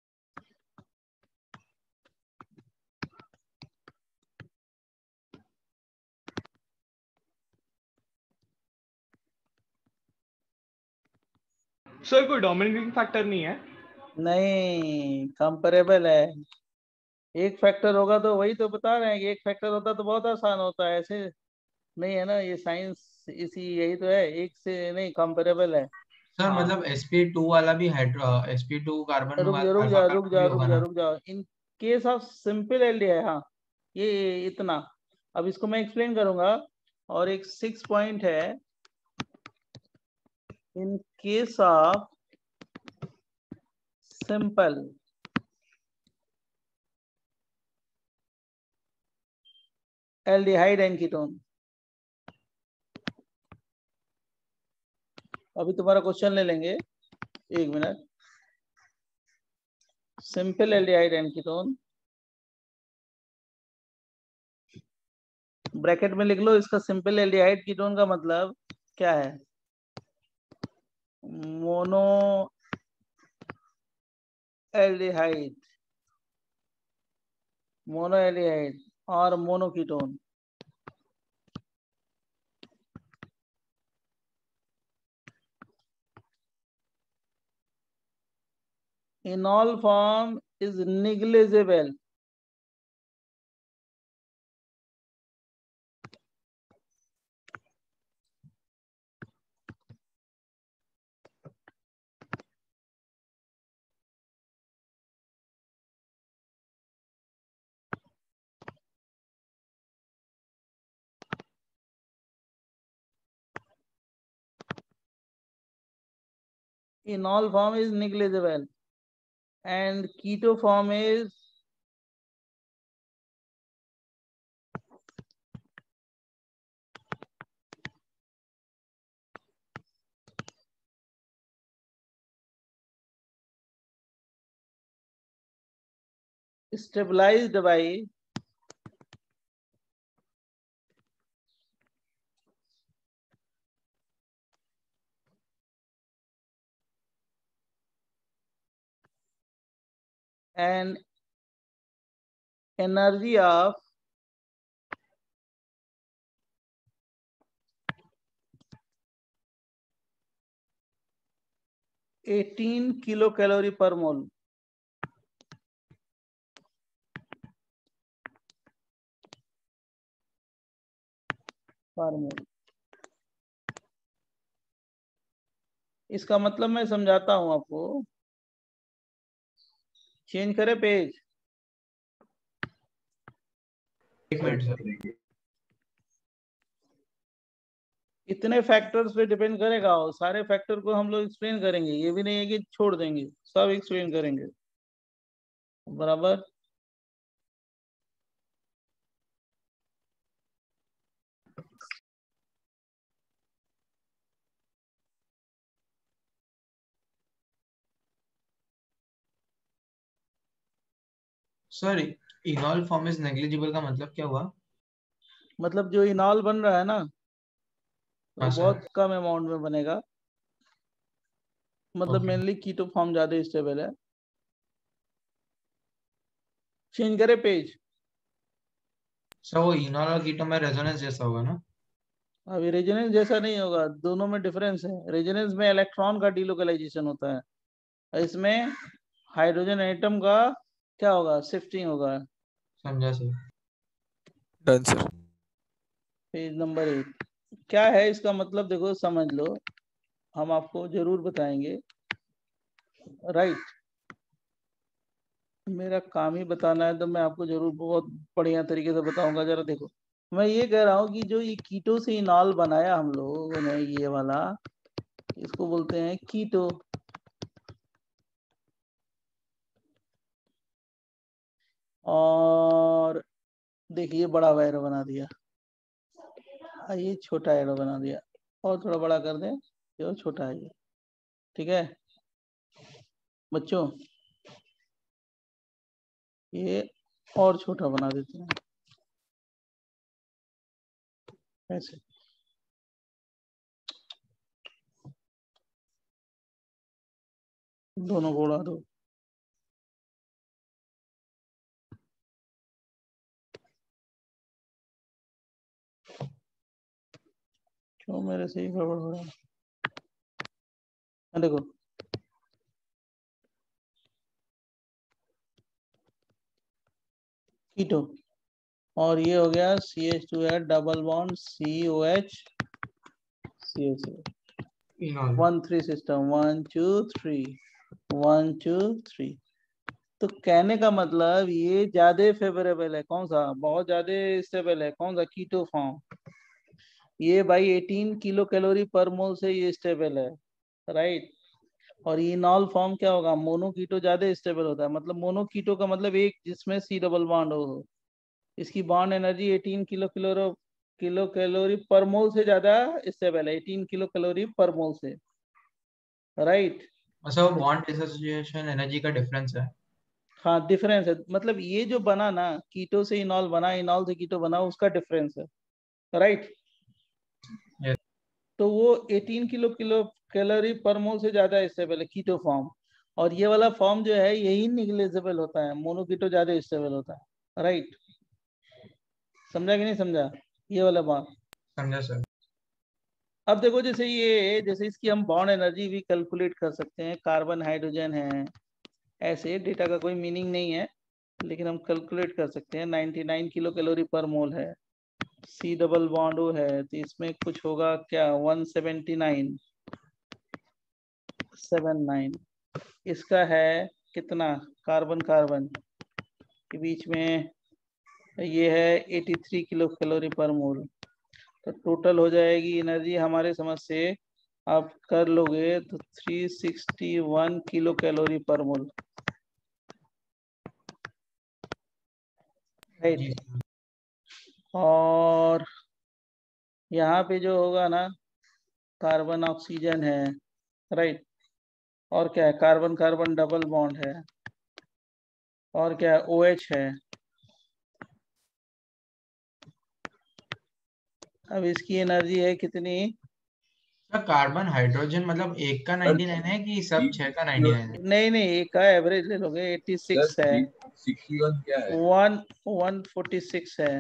Sir कोई डोमिनेटिंग फैक्टर नहीं है? नहीं, कंपेरेबल है। एक फैक्टर होगा तो वही तो बता रहे हैं कि एक फैक्टर होता तो बहुत आसान होता है, ऐसे नहीं है ना, ये साइंस इसी यही तो है, एक से नहीं, कंपेरेबल है। सर हाँ, मतलब एस पी टू वाला भी hydro S P two carbon रुक जा वाला रुक अल्फा जा रुक कार्बन जा भी रुक होगा जा ना? रुक जा in case of simple aldehyde, हाँ, ये इतना, अब इसको मैं एक्सप्लेन करूंगा। और एक सिक्स पॉइंट है, in case of simple aldehyde and ketone. अभी तुम्हारा क्वेश्चन ले लेंगे, एक minute. Simple aldehyde and ketone, bracket में लिख लो, इसका सिंपल एल्डिहाइड कीटोन का मतलब क्या है, मोनो एल्डिहाइड, मोनो एल्डिहाइड और mono ketone. in all form is negligible. In all form is negligible, and keto form is stabilized by an energy of eighteen kilo calorie per mole. पर मोल इसका मतलब मैं समझाता हूं आपको। चेंज करे page. एक मिनट सर। इतने फैक्टर्स पे डिपेंड करेगा और सारे फैक्टर को हम लोग एक्सप्लेन करेंगे। ये भी नहीं है कि छोड़ देंगे, सब एक्सप्लेन करेंगे। बराबर। Sir enol form is negligible का मतलब क्या हुआ? मतलब जो इनॉल बन रहा है ना, वो हाँ सर। बहुत कम अमाउंट में बनेगा। मतलब ओके मेनली कीटो फॉर्म ज्यादा स्टेबल है। चेंज करे पेज। सर वो इनॉल और कीटो में रेजोनेंस जैसा होगा ना? अभी रेजोनेंस जैसा नहीं होगा, दोनों में डिफरेंस है। रेजोनेंस में इलेक्ट्रॉन का डिलोकलाइजेशन होता है, और इसमें हाइड्रोजन एटम का क्या होगा, शिफ्टिंग होगा। समझा sir. Done sir. Page number eight क्या है इसका मतलब, देखो समझ लो, हम आपको जरूर बताएंगे। राइट। मेरा काम ही बताना है, तो मैं आपको जरूर बहुत बढ़िया तरीके से बताऊंगा। जरा देखो, मैं ये कह रहा हूँ कि जो ये कीटो से इनॉल बनाया हम लोगों ने, ये वाला, इसको बोलते हैं कीटो। और देखिए बड़ा एरो बना दिया, ये छोटा एरो बना दिया, और थोड़ा बड़ा कर दें, ये छोटा है ये। ठीक है बच्चों, ये और छोटा बना देते हैं ऐसे। दोनों को उड़ा दो। क्यों मेरे से ही गड़बड़ हो रहा है? देखो कीटो, और ये हो गया सी एच टू है, double bond C O H C H enol. One three system, one two three, one two three. तो कहने का मतलब ये ज्यादा फेवरेबल है। कौन सा बहुत ज्यादा स्टेबल है? कौन सा? Keto form. ये भाई eighteen kilo calorie per mole से ये स्टेबल है। राइट। और इनॉल फॉर्म क्या होगा? मोनो कीटो ज्यादा स्टेबल होता है। मतलब मोनो कीटो का मतलब एक जिसमें सी डबल बॉन्ड हो। इसकी bond energy eighteen kilo kilo kilo calorie per mole से ज्यादा स्टेबल है, eighteen kilo calorie per mole से। राइट। अच्छा वो बॉन्ड डिसोसिएशन एनर्जी का डिफरेंस है। हाँ डिफरेंस है, मतलब ये जो बना ना, कीटो से इनॉल बना, इनॉल से कीटो बना, उसका डिफरेंस है। राइट। Yes. तो वो eighteen kilo kilo calorie per mole से ज्यादा स्टेबल है कीटो फॉर्म। और ये वाला फॉर्म जो है यही निग्लेजिबल होता है, मोनो कीटो ज्यादा स्टेबल होता है। राइट। समझा कि नहीं समझा ये वाला बात? समझा सर। अब देखो, जैसे ये, जैसे इसकी हम बॉन्ड एनर्जी भी कैलकुलेट कर सकते हैं। कार्बन हाइड्रोजन है, ऐसे डेटा का कोई मीनिंग नहीं है, लेकिन हम कैलकुलेट कर सकते हैं। Ninety nine kilo calorie per मोल है। सी डबल बॉन्ड ओ है, तो इसमें कुछ होगा क्या, one seventy nine, seven nine. इसका है कितना, कार्बन कार्बन के बीच में ये है eighty three kilo calorie per मोल। तो टोटल हो जाएगी एनर्जी हमारे समझ से, आप कर लोगे तो three sixty one kilo calorie per mole. Right. जी सर। और यहाँ पे जो होगा ना, कार्बन ऑक्सीजन है। राइट। और क्या है, कार्बन कार्बन डबल बॉन्ड है। और क्या है, ओ एच है। अब इसकी एनर्जी है कितनी? सर कार्बन हाइड्रोजन मतलब एक का नाइंटी नाइन है कि सब छह का नाइंटी नाइन है? नहीं नहीं, एक का एवरेज ले लोगे, एटी सिक्स है, सिक्सटी वन क्या है? वन वन फोर्टी सिक्स है।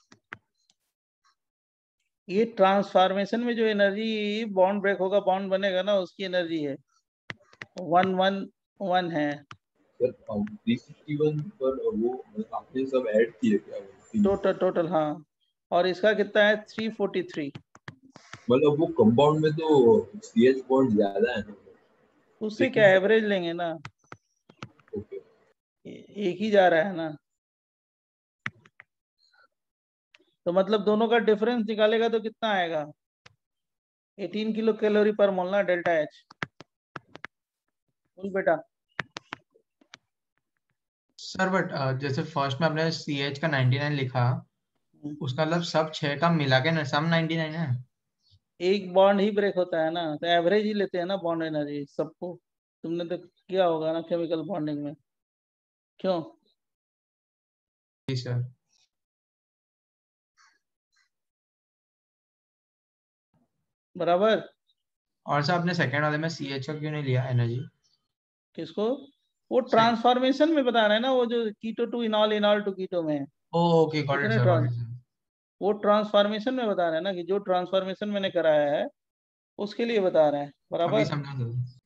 ये ट्रांसफॉर्मेशन में जो एनर्जी, बॉन्ड ब्रेक होगा, बॉन्ड बनेगा ना, उसकी एनर्जी है। वन वन वन है सर थ्री सिक्सटी वन पर वो आपने सब ऐड किए क्या? टोटल टोटल हाँ, और इसका कितना है थ्री फोर्टी थ्री। मतलब वो कंपाउंड में तो सी एच बॉन्ड ज्यादा है ना? उससे क्या एवरेज लेंगे ना, ओके एक ही जा रहा है ना, तो मतलब दोनों का डिफरेंस निकालेगा तो कितना आएगा, अठारह किलो कैलोरी पर मोल ना डेल्टा एच। बोल बेटा। सर बट जैसे फर्स्ट में आपने सी एच का नाइंटी नाइन लिखा, उसका मतलब सब छह का मिला के ना सम नाइंटी नाइन है। एक बॉन्ड ही ब्रेक होता है ना, तो एवरेज ही लेते हैं ना बॉन्ड एनर्जी सबको। तुमने तो किया होगा ना केमिकल बॉन्डिंग में, क्यों? जी सर। बराबर। और सर आपने सेकंड वाले में सी एच का क्यों नहीं लिया एनर्जी? किसको? वो ट्रांसफॉर्मेशन में बता रहे हैं ना, वो जो कीटो टू इनॉल इनॉल टू कीटो में। Okay got it sir, got it sir. वो ट्रांसफॉर्मेशन में बता रहे हैं ना, कि जो ट्रांसफॉर्मेशन मैंने कराया है उसके लिए बता रहे हैं। अभी बराबर। समझा सर।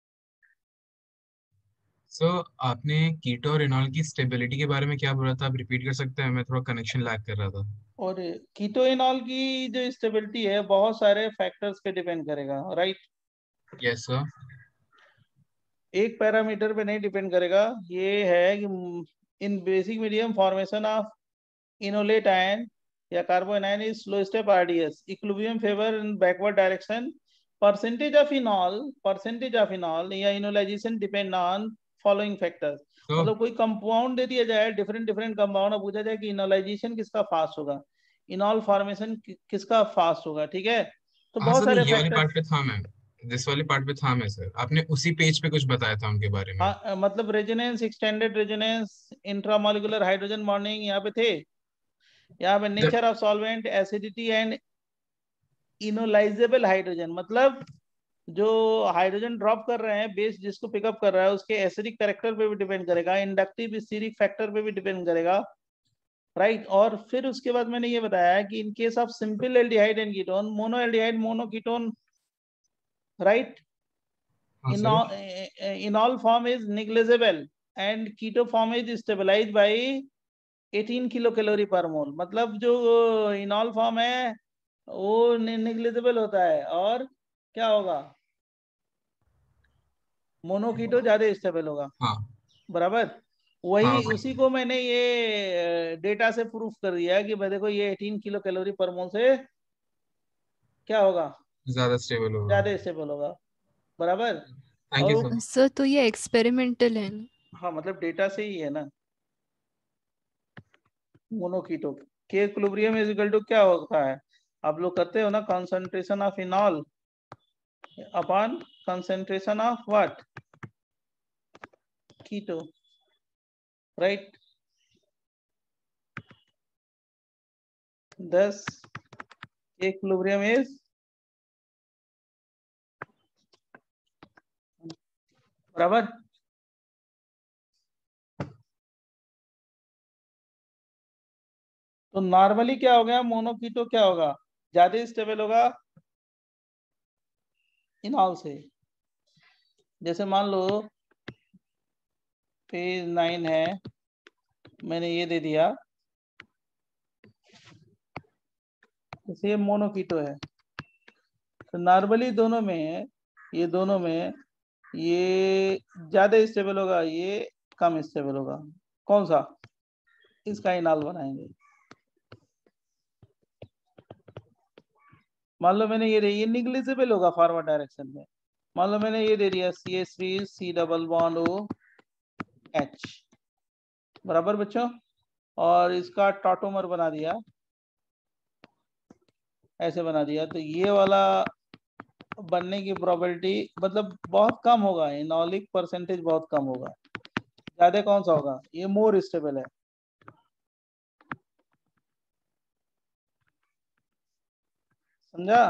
सो so, आपने कीटो और इनॉल की स्टेबिलिटी के बारे में क्या बोला था, आप रिपीट कर सकते हैं? मैं थोड़ा कनेक्शन लैग कर रहा था। और कीटो इनॉल की जो स्टेबिलिटी है बहुत सारे फैक्टर्स पे डिपेंड करेगा, राइट? Yes sir. एक पैरामीटर पे नहीं डिपेंड करेगा। ये है कि in basic medium formation of enolate ion या carbon ion is slow step RDS, equilibrium favour in backward direction, percentage of enol percentage of enol या enolization depend on following factors. मतलब कोई कंपाउंड दे दिया जाए, डिफरेंट डिफरेंट कंपाउंड, और पूछा जाए कि इनोलाइजेशन किसका फास्ट होगा, इनॉल फॉर्मेशन किसका फास्ट होगा, ठीक है? तो हाँ बहुत सर, सारे ये वाले फैक्टर्स। पार्ट पे था मैम, दिस वाले पार्ट पे था मैं सर, आपने उसी पेज पे कुछ बताया था उनके बारे में। हाँ, मतलब resonance, extended resonance, intramolecular hydrogen bonding यहाँ पे थे। यहाँ पे nature of solvent, acidity and enolizable hydrogen, मतलब जो हाइड्रोजन ड्रॉप कर रहे हैं, बेस जिसको पिकअप कर रहा है उसके एसिडिक कैरेक्टर पे भी डिपेंड करेगा, इंडक्टिव स्टीरिक फैक्टर पे भी डिपेंड करेगा, राइट? और फिर उसके बाद मैंने ये बताया कि in case of simple aldehyde and ketone, mono aldehyde mono ketone, right, enol form is negligible and keto form is stabilised by अठारह किलो कैलोरी पर मोल। मतलब जो इनॉल फॉर्म है वो नेग्लिजिबल होता है, और क्या होगा, मोनोकीटो ज्यादा स्टेबल होगा। हाँ बराबर। वही हाँ उसी को मैंने ये डेटा से प्रूफ कर दिया कि भाई देखो ये अठारह किलो कैलोरी पर मोल से क्या होगा, ज्यादा स्टेबल होगा। ज्यादा स्टेबल होगा। बराबर। थैंक यू और सर। सर तो ये एक्सपेरिमेंटल है ना? हाँ, मतलब डेटा से ही है ना। मोनोकीटो के इक्विलिब्रियम इज इक्वल टू क्या होता है, आप लोग करते हो ना, concentration of enol upon concentration of what, keto, right? thus equilibrium is बराबर। तो नॉर्मली क्या हो गया, मोनोकीटो क्या होगा, ज्यादा स्टेबल होगा इनॉल से। जैसे मान लो पेज नाइन है, मैंने ये दे दिया, जैसे ये मोनोकीटो है, तो नॉर्मली दोनों में, ये दोनों में ये ज्यादा स्टेबल होगा, ये कम स्टेबल होगा। कौन सा? इसका इनॉल बनाएंगे। मान लो मैंने ये ये निग्लिजिबल होगा फॉरवर्ड डायरेक्शन में। मान लो मैंने ये दे दिया C H three C double bond O H, बराबर बच्चों, और इसका टॉटोमर बना दिया, ऐसे बना दिया, तो ये वाला बनने की प्रोबेबिलिटी मतलब बहुत कम होगा, इनॉलिक परसेंटेज बहुत कम होगा। ज्यादा कौन सा होगा, ये मोर स्टेबल है। समझा?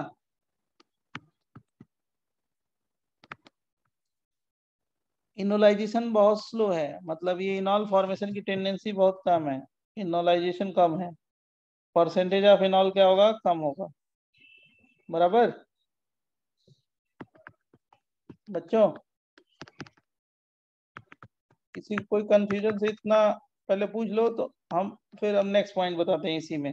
इनोलाइजेशन बहुत स्लो है, मतलब ये इनॉल फॉर्मेशन की टेंडेंसी बहुत कम है, इनोलाइजेशन कम है, परसेंटेज ऑफ इनॉल क्या होगा, कम होगा। बराबर बच्चों? किसी को कोई कंफ्यूजन से इतना पहले पूछ लो तो हम फिर हम नेक्स्ट पॉइंट बताते हैं इसी में।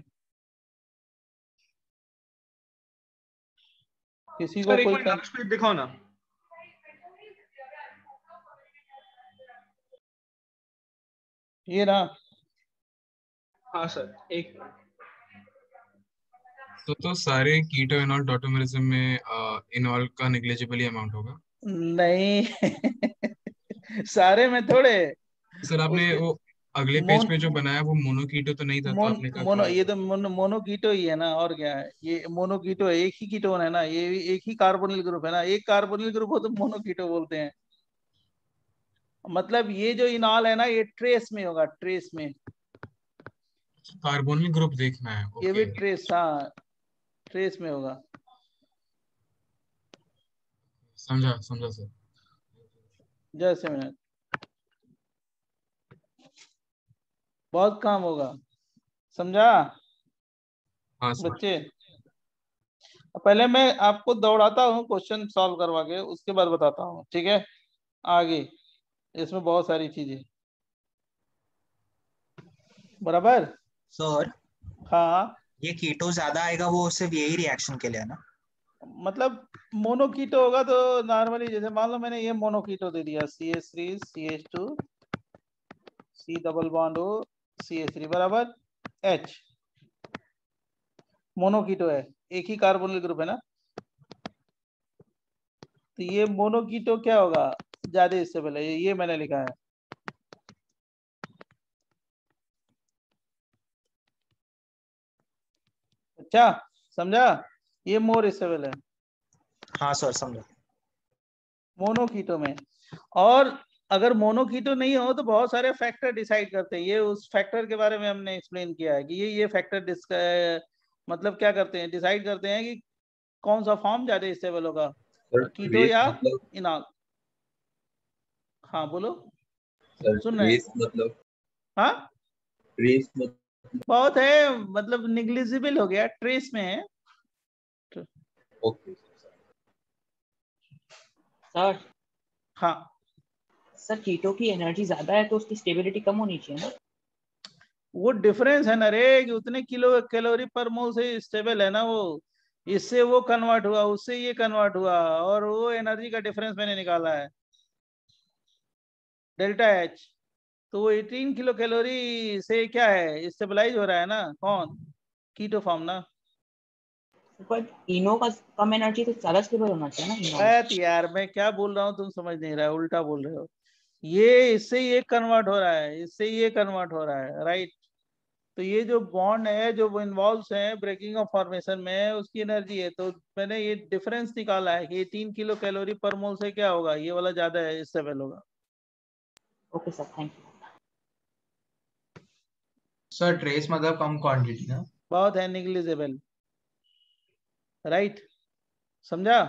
किसी को सर एक कोई मिनट कन... लास्ट पेज दिखाओ ना। ये ना। हाँ सर एक तो तो सारे कीटो इनॉल टॉटोमेरिज्म में इनॉल का नेग्लिजिबल अमाउंट होगा? नहीं सारे में थोड़े। सर आपने उसके वो अगले पेज मोन पे जो बनाया वो मोनो कीटो तो नहीं था, तो मोन आपने कहा मोनो क्या ये होगा? तो मोनो मोनो कीटो ही है ना, और क्या है, ये मोनो कीटो है, एक ही कीटोन है ना, ये भी एक ही कार्बोनिल ग्रुप है ना, एक कार्बोनिल ग्रुप हो तो मोनो कीटो बोलते हैं। मतलब ये जो इनॉल है ना ये ट्रेस में होगा, ट्रेस में। कार्बोनिल ग्रुप देखना है, ये ओके। भी ट्रेस, हाँ ट्रेस में होगा। समझा समझा सर। जैसे मिनट बहुत काम होगा, समझा हाँ सर। बच्चे? पहले मैं आपको दौड़ाता हूँ क्वेश्चन सॉल्व करवा के, उसके बाद बताता हूँ, ठीक है? आगे इसमें बहुत सारी चीजें, बराबर? सर हाँ ये कीटो ज्यादा आएगा वो सिर्फ यही रिएक्शन के लिए है ना? मतलब मोनोकीटो होगा तो नॉर्मली, जैसे मान लो मैंने ये मोनोकीटो दे दिया, C H three C H two C double bond O C H three बराबर एच, मोनोकीटो है, एक ही कार्बोनिल ग्रुप है ना। तो ये मोनोकीटो क्या होगा, ज्यादा स्टेबल है, ये मैंने लिखा है। अच्छा समझा, ये मोर स्टेबल है हाँ सर समझा। मोनोकीटो में। और अगर मोनोकीटो नहीं हो तो बहुत सारे फैक्टर डिसाइड करते हैं, ये उस फैक्टर के बारे में हमने एक्सप्लेन किया है कि ये ये फैक्टर मतलब क्या करते हैं, डिसाइड करते हैं कि कौन सा फॉर्म ज्यादा स्टेबल होगा, सर कीटो ट्रेस या मतलब इनॉल। हाँ बोलो, सर सुन रहे हैं? ट्रेस मतलब हाँ ट्रेस मतलब बहुत है, मतलब निग्लिजिबल हो गया, ट्रेस में है। ओके सर हाँ सर कीटो की एनर्जी ज्यादा है तो उसकी स्टेबिलिटी कम होनी चाहिए ना? वो डिफरेंस है ना रे, कि उतने किलो कैलोरी पर मोल से स्टेबल है ना वो, इससे वो कन्वर्ट हुआ, उससे ये कन्वर्ट हुआ, और वो एनर्जी का डिफरेंस मैंने निकाला है, डेल्टा एच। तो वो अठारह किलो कैलोरी से क्या है, स्टेबलाइज हो रहा है ना, कौन, कीटो फॉर्म ना। पर इनो का कम एनर्जी तो ज्यादा स्टेबल होना चाहिए ना इनो में। ऐत यार मैं क्या बोल रहा हूँ, तुम समझ नहीं रहा है, उल्टा बोल रहे हो। ये इससे ये कन्वर्ट हो रहा है, इससे ये कन्वर्ट हो रहा है, राइट? तो ये जो बॉन्ड है जो वो इन्वॉल्व है ब्रेकिंग ऑफ फॉर्मेशन में, उसकी एनर्जी है। तो मैंने ये डिफरेंस निकाला है कि तीन किलो कैलोरी पर मोल से क्या होगा, ये वाला ज्यादा है, स्टेबल होगा। Okay sir thank you. Sir trace मतलब कम क्वांटिटी ना? बहुत है, निग्लिजिबल, राइट? समझा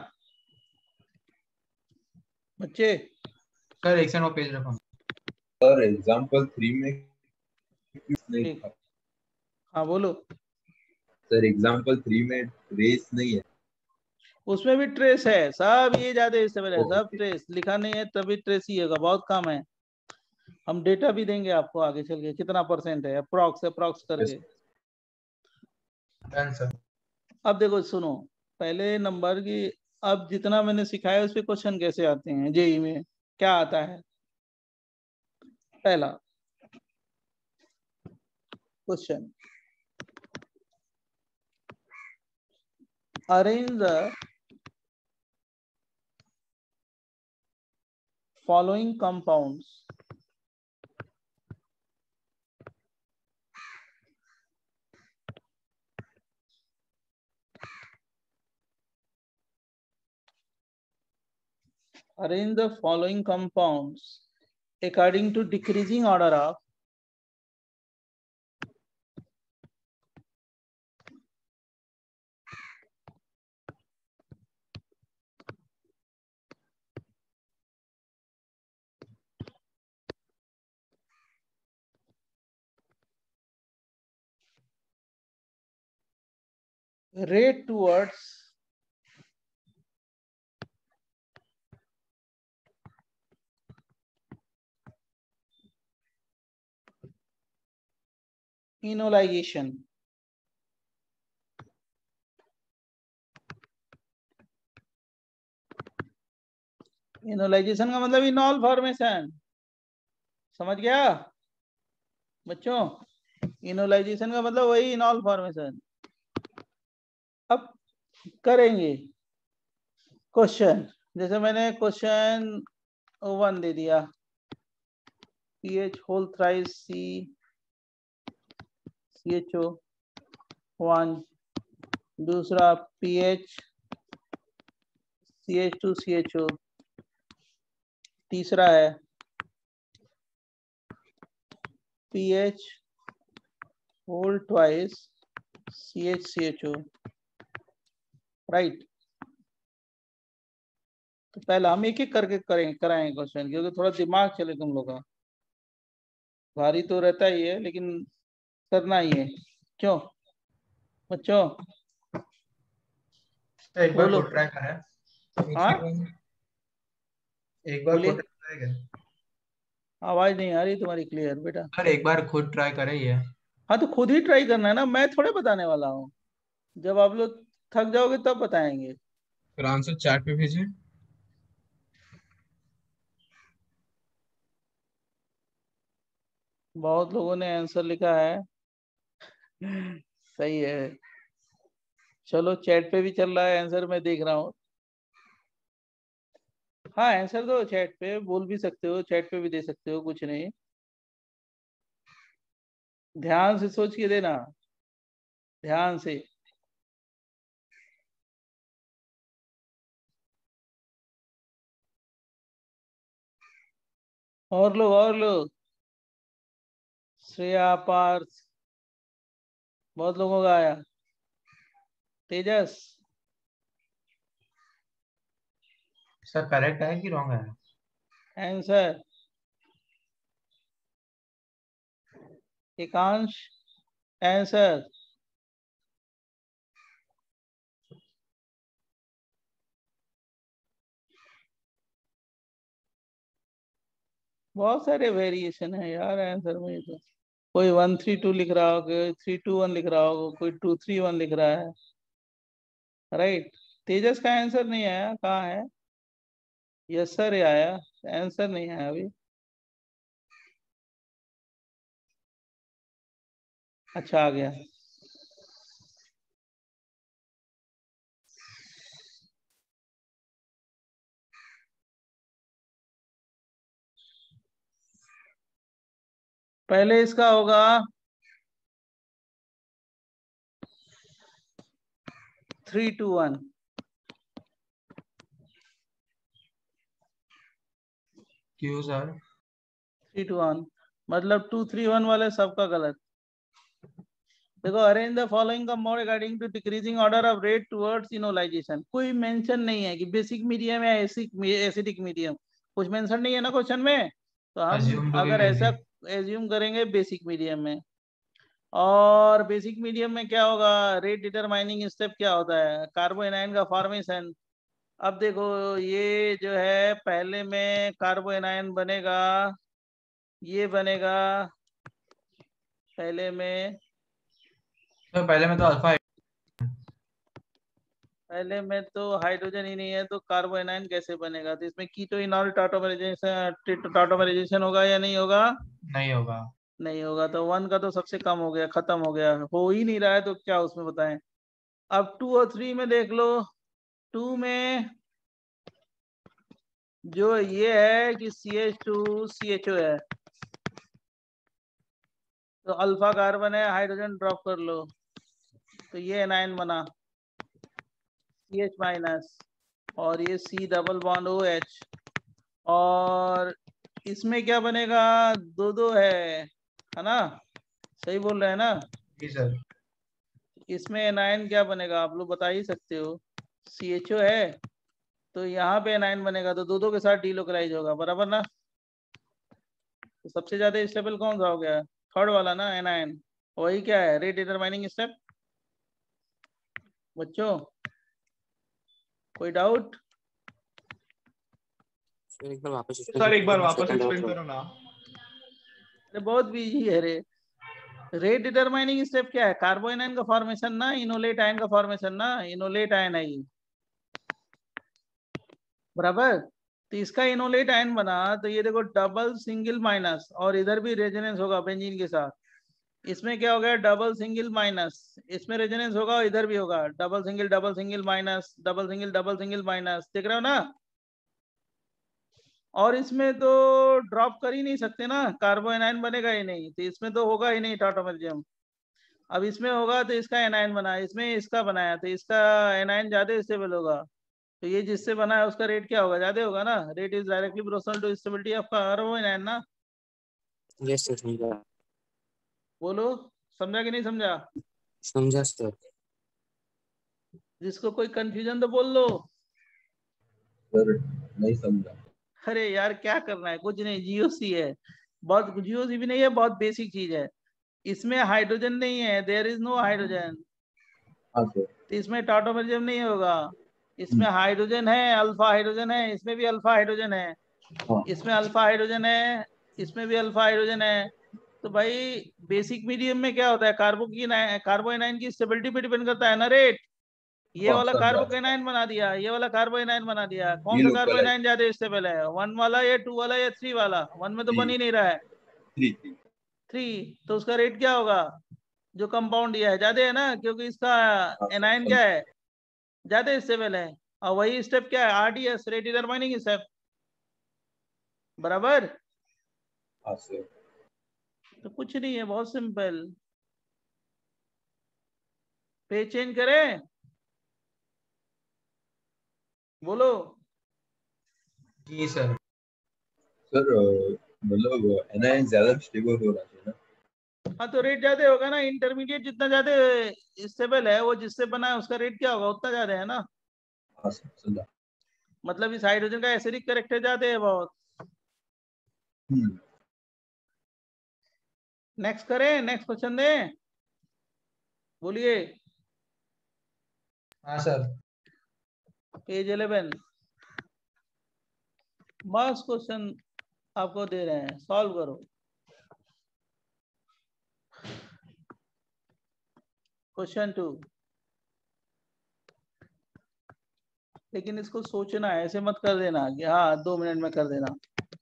बच्चे? सर एक सेकंड वो पेज रखो। सर एग्जांपल थ्री में नहीं ठीक, था हाँ बोलो। सर, एग्जांपल थ्री में ट्रेस नहीं है। उसमें भी ट्रेस है, सब ये ज्यादा स्टेबल है, सब ओके ट्रेस लिखा नहीं है तभी ट्रेस ही होगा, बहुत कम है। हम डेटा भी देंगे आपको आगे चल के, कितना परसेंट है अप्रोक्स अप्रोक्स करके। Done sir. अब देखो सुनो, पहले नंबर की, अब जितना मैंने सिखाया उस पे क्वेश्चन कैसे आते हैं जेई में, क्या आता है? पहला question, arrange the following compounds arrange the following compounds according to decreasing order of rate towards enolization. Enolization का मतलब इनॉल फॉर्मेशन, समझ गया बच्चों? इनोलाइजेशन का मतलब वही इनॉल फॉर्मेशन। अब करेंगे क्वेश्चन, जैसे मैंने क्वेश्चन वन दे दिया, P H whole thrice C C H O one, दूसरा P H C H two C H O, तीसरा है P H whole twice C H C H O, right. तो पहले हम एक एक करके करेंगे कराएंगे क्वेश्चन, क्योंकि थोड़ा दिमाग चले तुम लोग का। भारी तो रहता ही है लेकिन करना ही है, क्यों बच्चों? एक बार बोलो। खुद ट्राई करें। हाँ एक बार बोलिए, खुद ट्राई करें। आवाज नहीं आ रही तुम्हारी क्लियर बेटा। सर एक बार खुद ट्राई करें ये। हाँ तो खुद ही ट्राई करना है ना, मैं थोड़े बताने वाला हूँ। जब आप लोग थक जाओगे तब बताएंगे। फिर आंसर चैट पे भेजिए। बहुत लोगों ने आंसर लिखा है सही है, चलो चैट पे भी चल रहा है आंसर, मैं देख रहा हूँ। हाँ आंसर दो, चैट पे बोल भी सकते हो, चैट पे भी दे सकते हो, कुछ नहीं। ध्यान से सोच के देना, ध्यान से। और लोग और लोग श्रेया, पार्थ, बहुत लोगों का आया। तेजस, सर करेक्ट है कि रॉन्ग है? आंसर। एकांश, आंसर। बहुत सारे वेरिएशन है यार आंसर में। तो कोई वन थ्री टू लिख रहा होगा, कोई थ्री टू वन लिख रहा होगा, कोई टू थ्री वन लिख रहा है, राइट। तेजस का आंसर नहीं आया, कहाँ है? यस सर आया, आंसर नहीं आया अभी। अच्छा आ गया। पहले इसका होगा थ्री टू वन। क्यों सर? थ्री टू वन मतलब टू थ्री वन वाले सबका गलत। देखो, अरेंज द फॉलोइंग का mode according to decreasing order of rate towards enolization. कोई मेंशन नहीं है कि बेसिक मीडियम या एसिक एसिडिक मीडियम, कुछ मेंशन नहीं है ना क्वेश्चन में। तो हम Assume to be अगर ऐसा basic. एज्यूम करेंगे बेसिक मीडियम में, और बेसिक मीडियम में क्या होगा, रेट डिटरमाइनिंग स्टेप क्या होता है, कार्बोएनाइन का फॉर्मेशन। अब देखो ये जो है पहले में कार्बोएनाइन बनेगा, ये बनेगा पहले में, तो पहले में तो अल्फा। पहले में तो हाइड्रोजन ही नहीं है तो कार्बोएनाइन कैसे बनेगा? तो इसमें कीटो इनॉल टाटोमराइजेशन टाटोमराइजेशन होगा या नहीं होगा? नहीं होगा। नहीं होगा। तो वन का तो सबसे कम हो गया, खत्म हो गया, हो ही नहीं रहा है तो क्या उसमें बताएं। अब टू और थ्री में देख लो। टू में जो ये है कि C H two C H O है, तो अल्फा कार्बन है, हाइड्रोजन ड्रॉप कर लो, तो ये एनाइन बना सी एच माइनस, और ये C double bond O H, और इसमें क्या बनेगा, दो दो है है ना? सही बोल रहे हैं ना? जी सर। इसमें एनाइन क्या बनेगा आप लोग बता ही सकते हो, सी एच ओ है तो यहाँ पे एनाइन बनेगा, तो दो दो के साथ डीलोकलाइज होगा, बराबर ना? तो सबसे ज्यादा स्टेबल कौन सा हो गया? थर्ड वाला ना, एनाइन। वही क्या है, रेट डिटरमाइनिंग स्टेप। बच्चों कोई डाउट? सर एक बार वापस सर एक बार वापस सेकंड एक्सप्लेन आउट करो ना। अरे बहुत बिजी है रे। रेट डिटरमाइनिंग स्टेप क्या है? कार्बोन आयन का फॉर्मेशन ना, इनोलेट आयन का फॉर्मेशन ना, इनोलेट आयन है ये, बराबर। तो इसका इनोलेट आयन बना, तो ये देखो डबल सिंगल माइनस, और इधर भी रेजोनेंस होगा बेंजीन के साथ। इसमें क्या हो गया? डबल सिंगल माइनस, इसमें रेजोनेंस होगा और इधर भी होगा double single double single minus, double single double single minus, देख रहे हो ना। और इसमें तो ड्रॉप कर ही नहीं सकते ना, कार्बन आयन बनेगा ही नहीं, तो इसमें तो होगा ही नहीं टाटोमरियम। अब इसमें होगा तो इसका एनायन बना, इसमें इसका बनाया तो इसका एनायन ज्यादा स्टेबल होगा, तो ये जिससे बना है उसका रेट क्या होगा? ज्यादा होगा ना। Rate is directly proportional to stability of carbon ion ना। यस सर समझा। बोलो, समझा कि नहीं समझा? समझा सर। जिसको कोई कंफ्यूजन तो बोल लो। सर नहीं समझा। अरे यार क्या करना है, कुछ नहीं, जीओसी है, बहुत जीओसी भी नहीं है, बहुत बेसिक चीज है। इसमें हाइड्रोजन नहीं है, देयर इज नो हाइड्रोजन, हाँ सर। तो इसमें टाटोमरियम नहीं होगा। इसमें हाइड्रोजन है, अल्फा हाइड्रोजन है, इसमें भी अल्फा हाइड्रोजन है, हाँ। इसमें अल्फा हाइड्रोजन है, इसमें भी अल्फा हाइड्रोजन है। तो भाई बेसिक मीडियम में क्या होता है? कार्बो की कार्बोनाइन की स्टेबिलिटी पे डिपेंड करता है ना रेट। ये हाँ, वाला समझा। कार्बोकेनाइन बना दिया, ये वाला कार्बोनाइन बना दिया, कौन सा Delocalized। कार्बोनाइन ज्यादा स्टेबल है? वन वाला या टू वाला या थ्री वाला? वन में तो बन ही नहीं रहा है, थ्री थ्री थ्री, तो उसका रेट क्या होगा? जो कंपाउंड दिया है ज्यादा है ना, क्योंकि इसका हाँ, एनाइन क्या है? ज्यादा स्टेबल है। और वही स्टेप क्या है? आरडीएस, रेट डिटरमाइनिंग स्टेप, बराबर। हाँ सर। तो कुछ नहीं है, बहुत सिंपल। पेज चेंज करें? बोलो। जी सर। सर मतलब एनायन ज्यादा स्टेबल होना चाहिए ना। हाँ तो रेट ज्यादा होगा ना, इंटरमीडिएट जितना ज्यादा स्टेबल है वो जिससे बना है उसका रेट क्या होगा? उतना ज्यादा है ना। हाँ सर समझा। मतलब इस हाइड्रोजन का एसिडिक कैरेक्टर ज्यादा है बहुत। हम्म। नेक्स्ट करें, नेक्स्ट क्वेश्चन दें, बोलिए। हाँ सर। पेज इलेवन, मस्त क्वेश्चन आपको दे रहे हैं, सॉल्व करो। क्वेश्चन टू, लेकिन इसको सोचना है, ऐसे मत कर देना कि हाँ दो मिनट में कर देना,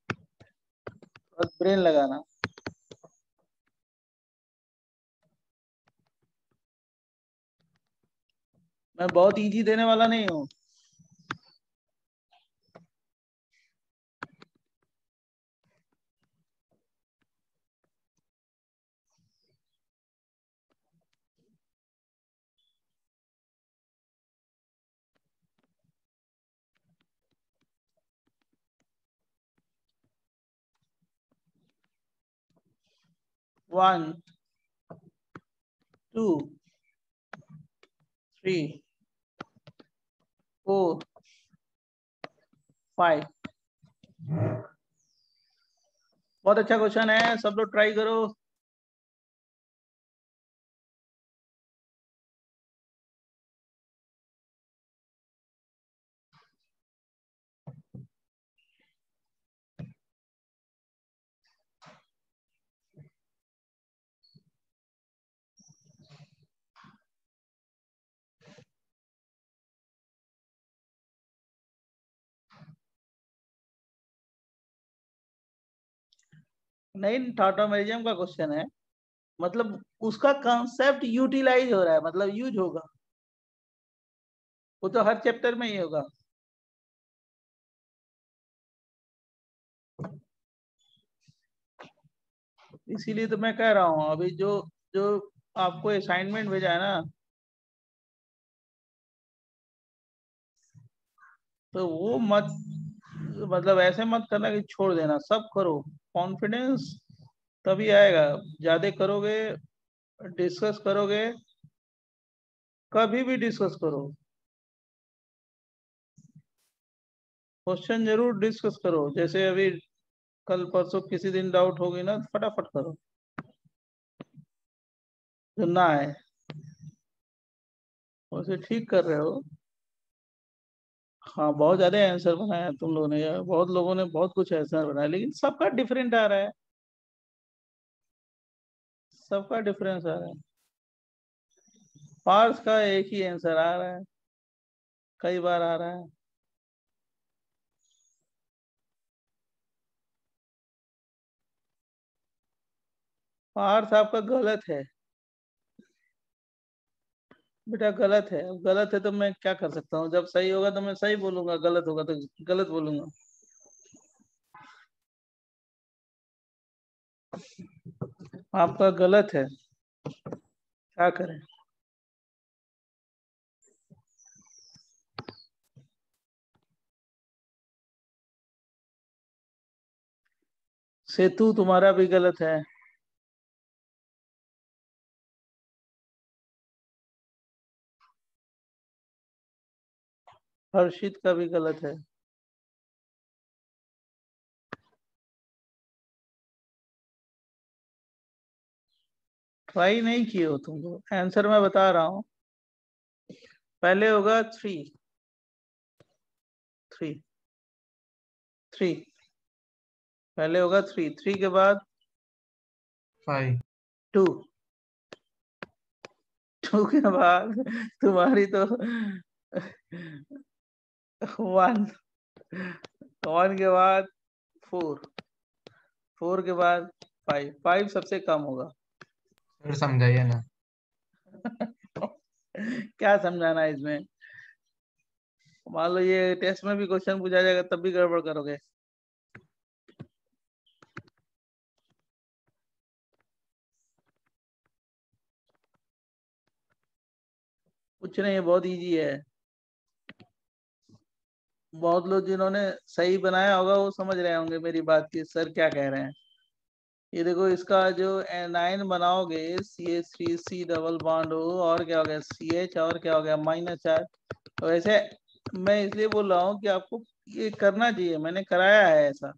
बस ब्रेन लगाना। मैं बहुत इजी देने वाला नहीं हूँ। One, two, three, four, five. बहुत अच्छा क्वेश्चन है, सब लोग ट्राई करो। नहीं, टाटोमेरियम का क्वेश्चन है, मतलब उसका कॉन्सेप्ट यूटिलाइज हो रहा है, मतलब यूज होगा, वो तो हर चैप्टर में ही होगा। इसीलिए तो मैं कह रहा हूँ, अभी जो जो आपको असाइनमेंट भेजा है ना, तो वो मत, मतलब ऐसे मत करना कि छोड़ देना, सब करो। कॉन्फिडेंस तभी आएगा, ज्यादा करोगे, डिस्कस करोगे, कभी भी डिस्कस करो, क्वेश्चन जरूर डिस्कस करो। जैसे अभी कल परसों किसी दिन डाउट होगी ना, फटाफट करो, जो ना है उसे ठीक कर रहे हो। हाँ बहुत ज्यादा आंसर बनाया तुम लोगों ने यार, बहुत लोगों ने बहुत कुछ आंसर बनाया, लेकिन सबका डिफरेंट आ रहा है, सबका डिफरेंस आ रहा है। पार्स का एक ही आंसर आ रहा है, कई बार आ रहा है। पार्स आपका गलत है बेटा, गलत है। अब गलत है तो मैं क्या कर सकता हूँ? जब सही होगा तो मैं सही बोलूंगा, गलत होगा तो गलत बोलूंगा। आपका गलत है, क्या करें? सेतु तुम्हारा भी गलत है। हर्षित का भी गलत है। ट्राई नहीं किए हो तुम लोग। आंसर मैं बता रहा हूँ। पहले होगा थ्री, थ्री थ्री पहले होगा थ्री, थ्री के बाद फाइव, टू, टू के बाद तुम्हारी तो वन, वन के बाद फोर, फोर के बाद फाइव, फाइव सबसे कम होगा। सर समझाइए ना। क्या समझाना है इसमें? मान लो ये टेस्ट में भी क्वेश्चन पूछा जाएगा तब भी गड़बड़ करोगे। कुछ नहीं है, बहुत इजी है। बहुत लोग जिन्होंने सही बनाया होगा वो समझ रहे होंगे मेरी बात की सर क्या कह रहे हैं। ये देखो, इसका जो नाइन बनाओगे C H three C double bond हो और क्या हो गया सी एच और क्या हो गया माइनस चार। तो वैसे मैं इसलिए बोल रहा हूँ कि आपको ये करना चाहिए, मैंने कराया है ऐसा।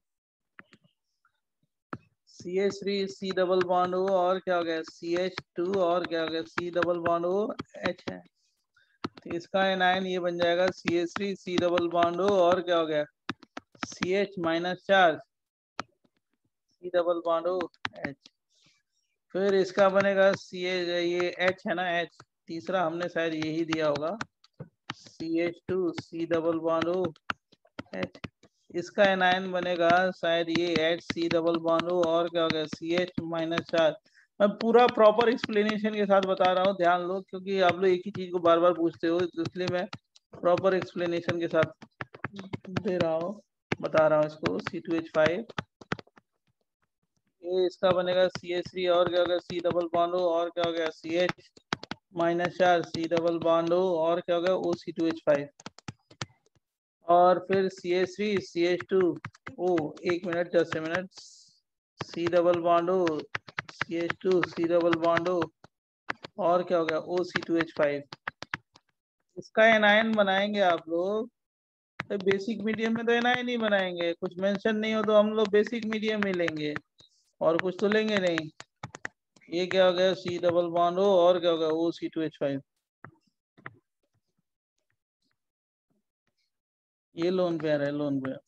C H three C double bond हो और क्या हो गया सी एच टू और क्या हो गया C double bond O H है। तो इसका नाइन ये बन जाएगा C H three C double bond हो और क्या हो गया सी एच माइनस चार C double bond O H. फिर इसका बनेगा सी एच, ये एच है ना एच, तीसरा हमने शायद यही दिया होगा C H two C double bond O H. इसका एनायन बनेगा शायद ये एच सी डबल बॉन्ड हो और क्या हो गया सी एच माइनस चार। मैं पूरा प्रॉपर एक्सप्लेनेशन के साथ बता रहा हूँ, ध्यान लो, क्योंकि आप लोग एक ही चीज को बार बार पूछते हो, इसलिए मैं प्रॉपर एक्सप्लेनेशन के साथ दे रहा हूँ, बता रहा हूँ इसको। सी टू एच फाइव, ये इसका बनेगा सी एच थ्री और क्या हो गया सी डबल बॉन्ड हो और क्या हो गया सी एच माइनस चार सी डबल बॉन्ड हो और क्या हो गया O C two H five. और फिर C H three C H two O एक minute just a minute C double bond O C H two C double bond हो और क्या हो गया O C two H five. इसका anion बनाएंगे आप लोग तो बेसिक मीडियम में तो एनायन ही बनाएंगे, कुछ मेंशन नहीं हो तो हम लोग बेसिक मीडियम में लेंगे और कुछ तो लेंगे नहीं। ये क्या हो गया सी डबल बॉन्ड हो और क्या हो गया O C two H five. ये लोन पेयर है, लोन पेयर।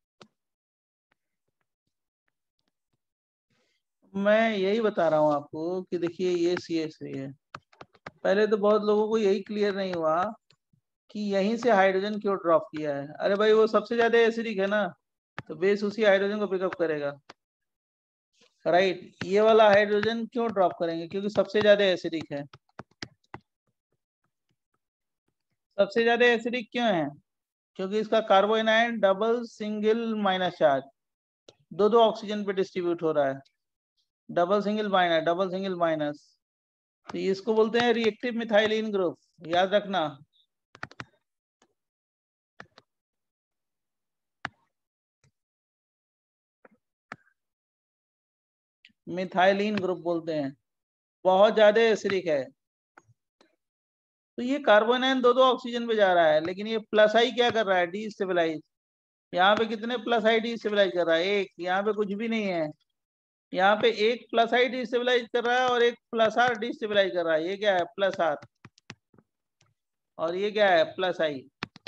मैं यही बता रहा हूँ आपको कि देखिए ये सी एच थ्री है। पहले तो बहुत लोगों को यही क्लियर नहीं हुआ कि यहीं से हाइड्रोजन क्यों ड्रॉप किया है। अरे भाई वो सबसे ज्यादा एसिडिक है ना, तो बेस उसी हाइड्रोजन को पिकअप करेगा, राइट। ये वाला हाइड्रोजन क्यों ड्रॉप करेंगे? क्योंकि सबसे ज्यादा एसिडिक है। सबसे ज्यादा एसिडिक क्यों है? क्योंकि इसका carbanion double single minus charge, दो दो ऑक्सीजन पे डिस्ट्रीब्यूट हो रहा है। Double single minus double single minus, तो इसको बोलते हैं रिएक्टिव मिथाइलिन ग्रुप, याद रखना। मिथाइलिन ग्रुप बोलते हैं, बहुत ज्यादा एसिडिक है। तो ये कार्बोनाइन दो दो ऑक्सीजन पे जा रहा है, लेकिन ये प्लस आई क्या कर रहा है डी स्टेबलाइज। यहाँ पे कितने प्लस आई डी स्टेबलाइज कर रहा है? एक। यहाँ पे कुछ भी नहीं है, यहाँ पे एक प्लस आई डी स्टेबलाइज कर रहा है और एक प्लस आर डी स्टेबलाइज कर रहा है। ये क्या है? Plus R. और ये क्या है? Plus I.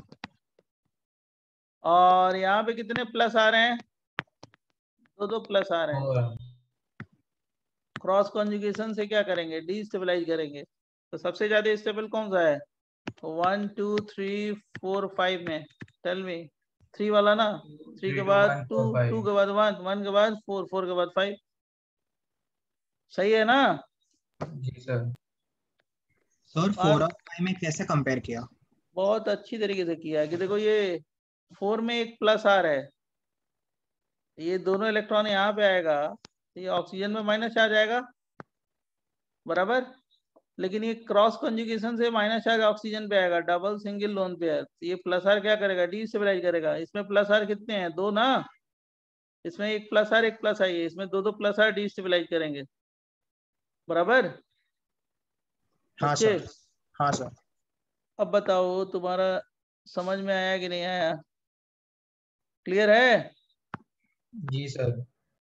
और यहाँ पे कितने प्लस आ रहे हैं? दो दो प्लस आ रहे हैं। क्रॉस कॉन्जुगेशन से क्या करेंगे, डीस्टेबलाइज करेंगे। तो सबसे ज्यादा स्टेबल कौन सा है, one two three four five में, टेल मी। थ्री वाला ना, थ्री के बाद टू, टू के बाद वन, वन के बाद फोर, फोर के बाद फाइव, सही है ना? जी सर। सर फोर और फाइव में कैसे कंपेयर किया? बहुत अच्छी तरीके से किया है कि देखो ये फोर में एक प्लस आर है, ये दोनों इलेक्ट्रॉन यहाँ पे आएगा, ये ऑक्सीजन में माइनस चार्ज आएगा, बराबर। लेकिन ये क्रॉस कंजुगेशन से माइनस चार्ज ऑक्सीजन पे आएगा, डबल सिंगल लोन पेयर। ये प्लस आर क्या करेगा, डीस्टेबलाइज करेगा। इसमें प्लस आर कितने हैं, दो ना, इसमें एक प्लस आर एक प्लस आई है, इसमें दो दो प्लस आर डीस्टेबलाइज करेंगे, बराबर। हाँ बच्चे सर। हाँ सर। अब बताओ तुम्हारा समझ में आया कि नहीं आया, क्लियर है? जी सर।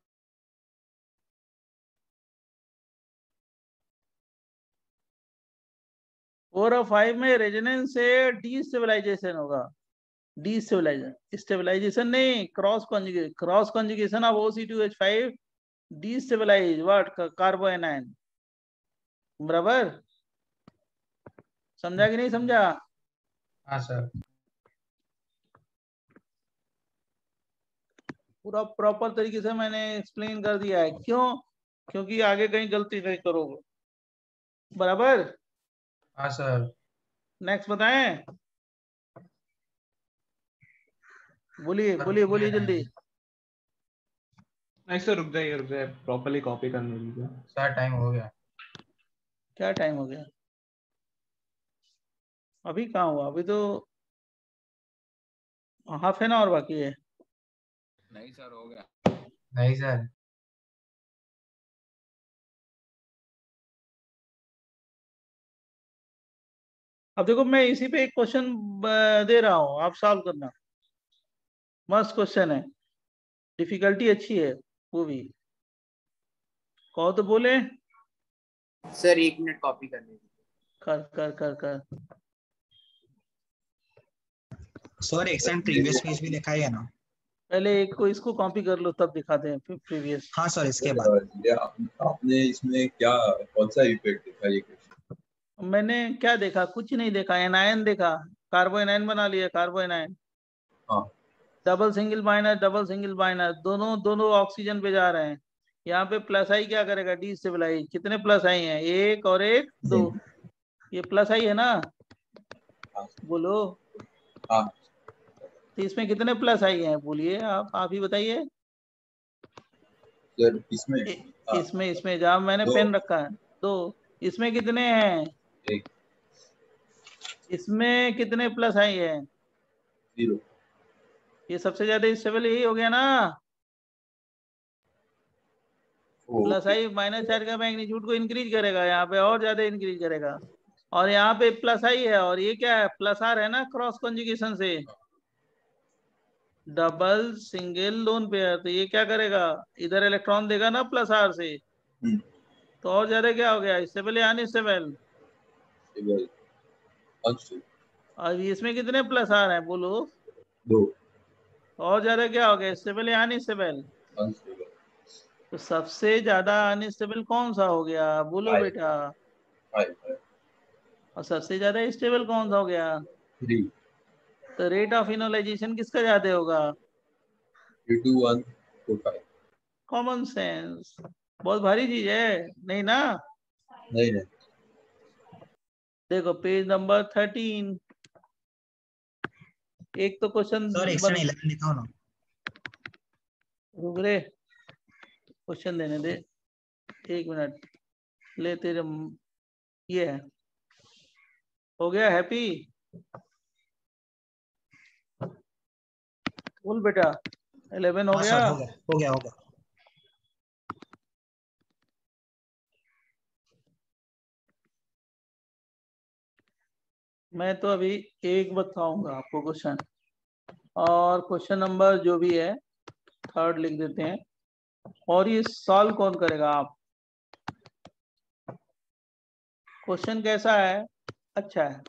फोर और फाइव में रेजोनेंस से डीस्टेबलाइजेशन होगा, डीस्टेबलाइजेशन, स्टेबलाइजेशन नहीं, cross conjugation, cross conjugation of O C two H five destabilise what, carbanion, बराबर। समझा कि नहीं समझा? हाँ सर। पूरा प्रॉपर तरीके से मैंने एक्सप्लेन कर दिया है, क्यों? क्योंकि आगे कहीं गलती नहीं करोगे, बराबर। हाँ सर। नेक्स्ट बताएं, बोलिए बोलिए बोलिए जल्दी। नहीं सर, रुक जाइए रुक जाइए, प्रॉपर्ली कॉपी करने दीजिए। सर टाइम हो गया। क्या टाइम हो गया? अभी कहाँ हुआ, अभी तो हाफ एन आवर बाकी है। नहीं सर, हो गया। नहीं सर। अब देखो मैं इसी पे एक क्वेश्चन दे रहा हूँ, आप सॉल्व करना, मस्त क्वेश्चन है, डिफिकल्टी अच्छी है वो भी, कहो तो बोले। सर एक मिनट कॉपी करने दीजिए। कर कर कर कर सर एक सेंड प्रीवियस पेज भी लिखा है ना? पहले एक को इसको कॉपी कर लो तब दिखाते हैं फिर प्रीवियस। हाँ सर, इसके बाद। ये आप- आपने इसमें क्या, कौन सा इफेक्ट देखा ये क्वेश्चन? मैंने क्या देखा, कुछ नहीं देखा, एनायन देखा, कार्बो एनायन बना लिया, कार्बो एनायन, हाँ। Double single minus, double single minus, दोनों दोनों ऑक्सीजन पे जा रहे हैं। यहाँ पे प्लस आई क्या करेगा, डीस्टेबलाइज। कितने प्लस आई हैं, एक और एक दो, ये प्लस आई है ना, हाँ। बोलो। हाँ। तो इसमें कितने प्लस आई हैं, बोलिए आप आप ही बताइए। सर इसमें हाँ, इसमें इसमें जहाँ मैंने दो। पेन रखा है, दो। इसमें कितने हैं, एक। इसमें कितने प्लस आई है, जीरो। ये सबसे ज्यादा स्टेबल यही हो गया ना, प्लस आई माइनस चार्ज का मैग्नीट्यूड को इंक्रीज करेगा, यहाँ पे और ज्यादा इंक्रीज करेगा। और यहाँ पे प्लस आई है और ये क्या है, प्लस आर है ना, क्रॉस कॉन्जुगेशन से डबल सिंगल लोन पेयर, तो ये क्या करेगा, इधर इलेक्ट्रॉन देगा ना प्लस आर से, तो और ज्यादा क्या हो गया, स्टेबल या अनस्टेबल। और इसमें कितने प्लस आर हैं, बोलो। दो। और ज्यादा क्या हो गया, स्टेबल या अनस्टेबल। तो सबसे ज्यादा अनस्टेबल कौन सा हो गया, बोलो बेटा। और सबसे ज्यादा स्टेबल कौन सा हो गया, थ्री। तो रेट ऑफ इनोलाइजेशन किसका ज्यादा होगा, कॉमन सेंस। बहुत भारी चीज है, नहीं ना? नहीं नहीं। देखो पेज नंबर थर्टीन, एक तो क्वेश्चन सर एक्शन इलेवन लिखा ना। रुक रे, क्वेश्चन देने दे, एक मिनट, ले तेरे ये है, हो गया हैप्पी, बोल बेटा, इलेवन हो हाँ गया। सर, हो गया हो गया हो गया। मैं तो अभी एक बताऊंगा आपको क्वेश्चन, और क्वेश्चन नंबर जो भी है थर्ड लिख देते हैं, और ये सॉल्व कौन करेगा, आप। क्वेश्चन कैसा है, अच्छा है।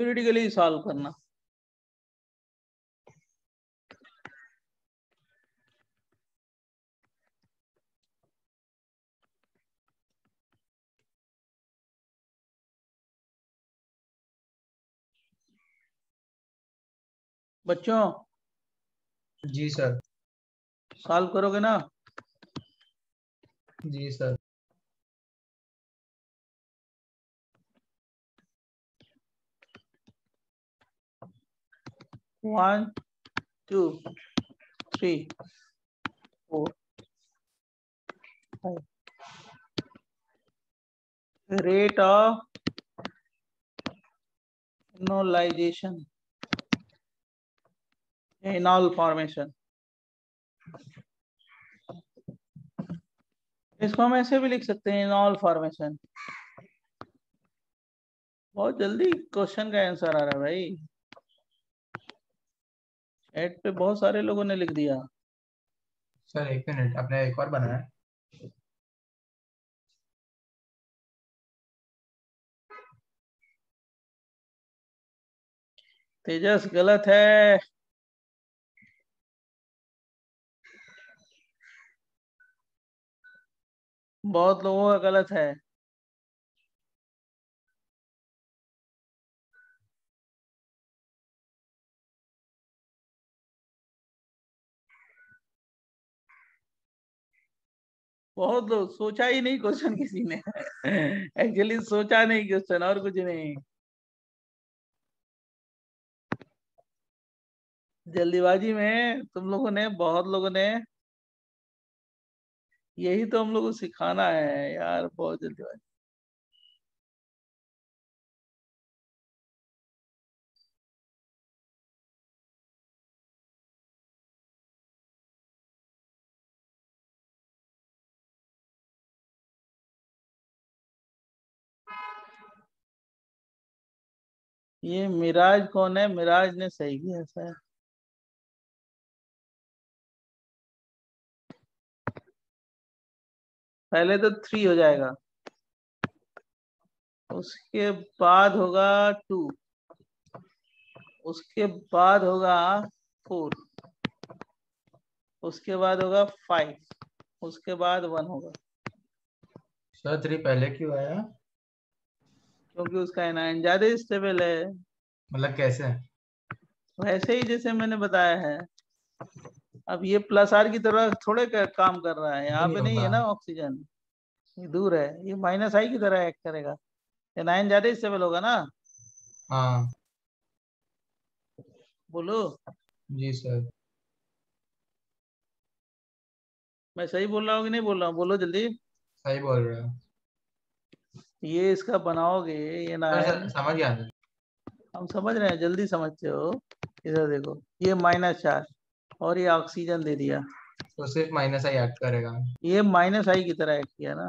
थ्योरेटिकली सॉल्व करना। बच्चों जी सर। सॉल्व करोगे ना? जी sir. One two three four five. Rate of enolization, enol formation. इसको हम ऐसे भी लिख सकते हैं, इनॉल फॉर्मेशन। बहुत जल्दी क्वेश्चन का आंसर आ रहा है भाई। चैट पे बहुत सारे लोगों ने लिख दिया। सर एक मिनट, आपने एक और बनाया? तेजस गलत है। बहुत लोगों का गलत है। बहुत लोग सोचा ही नहीं क्वेश्चन किसी ने। एक्चुअली सोचा नहीं क्वेश्चन, और कुछ नहीं। जल्दीबाजी में तुम लोगों ने, बहुत लोगों ने, यही तो हम लोग को सिखाना है यार, बहुत जल्दीबाजी। ये मिराज कौन है? मिराज ने सही किया सर। पहले तो थ्री हो जाएगा, उसके बाद होगा टू, उसके बाद होगा फोर, उसके बाद होगा फाइव, उसके बाद वन होगा। सर थ्री पहले क्यों आया? क्योंकि उसका एनायन ज्यादा स्टेबल है। मतलब कैसे? वैसे ही जैसे मैंने बताया है। अब ये प्लस आर की तरह थोड़े का, काम कर रहा है, यहाँ पे नहीं है ना ऑक्सीजन, ये दूर है। ये माइनस आई की तरह एक्ट करेगा। एनायन ज्यादा स्टेबल होगा ना। हाँ। बोलो। जी सर। मैं सही बोल रहा हूँ कि नहीं बोल रहा हूँ? बोलो जल्दी। सही बोल रहे हो। ये इसका बनाओगे ये नायन। समझ गया था। हम समझ रहे हैं, जल्दी समझते हो। इधर देखो, ये माइनस चार और ये ऑक्सीजन दे दिया, तो सिर्फ माइनस आई एक्ट करेगा। ये माइनस आई की तरह एक्ट किया ना।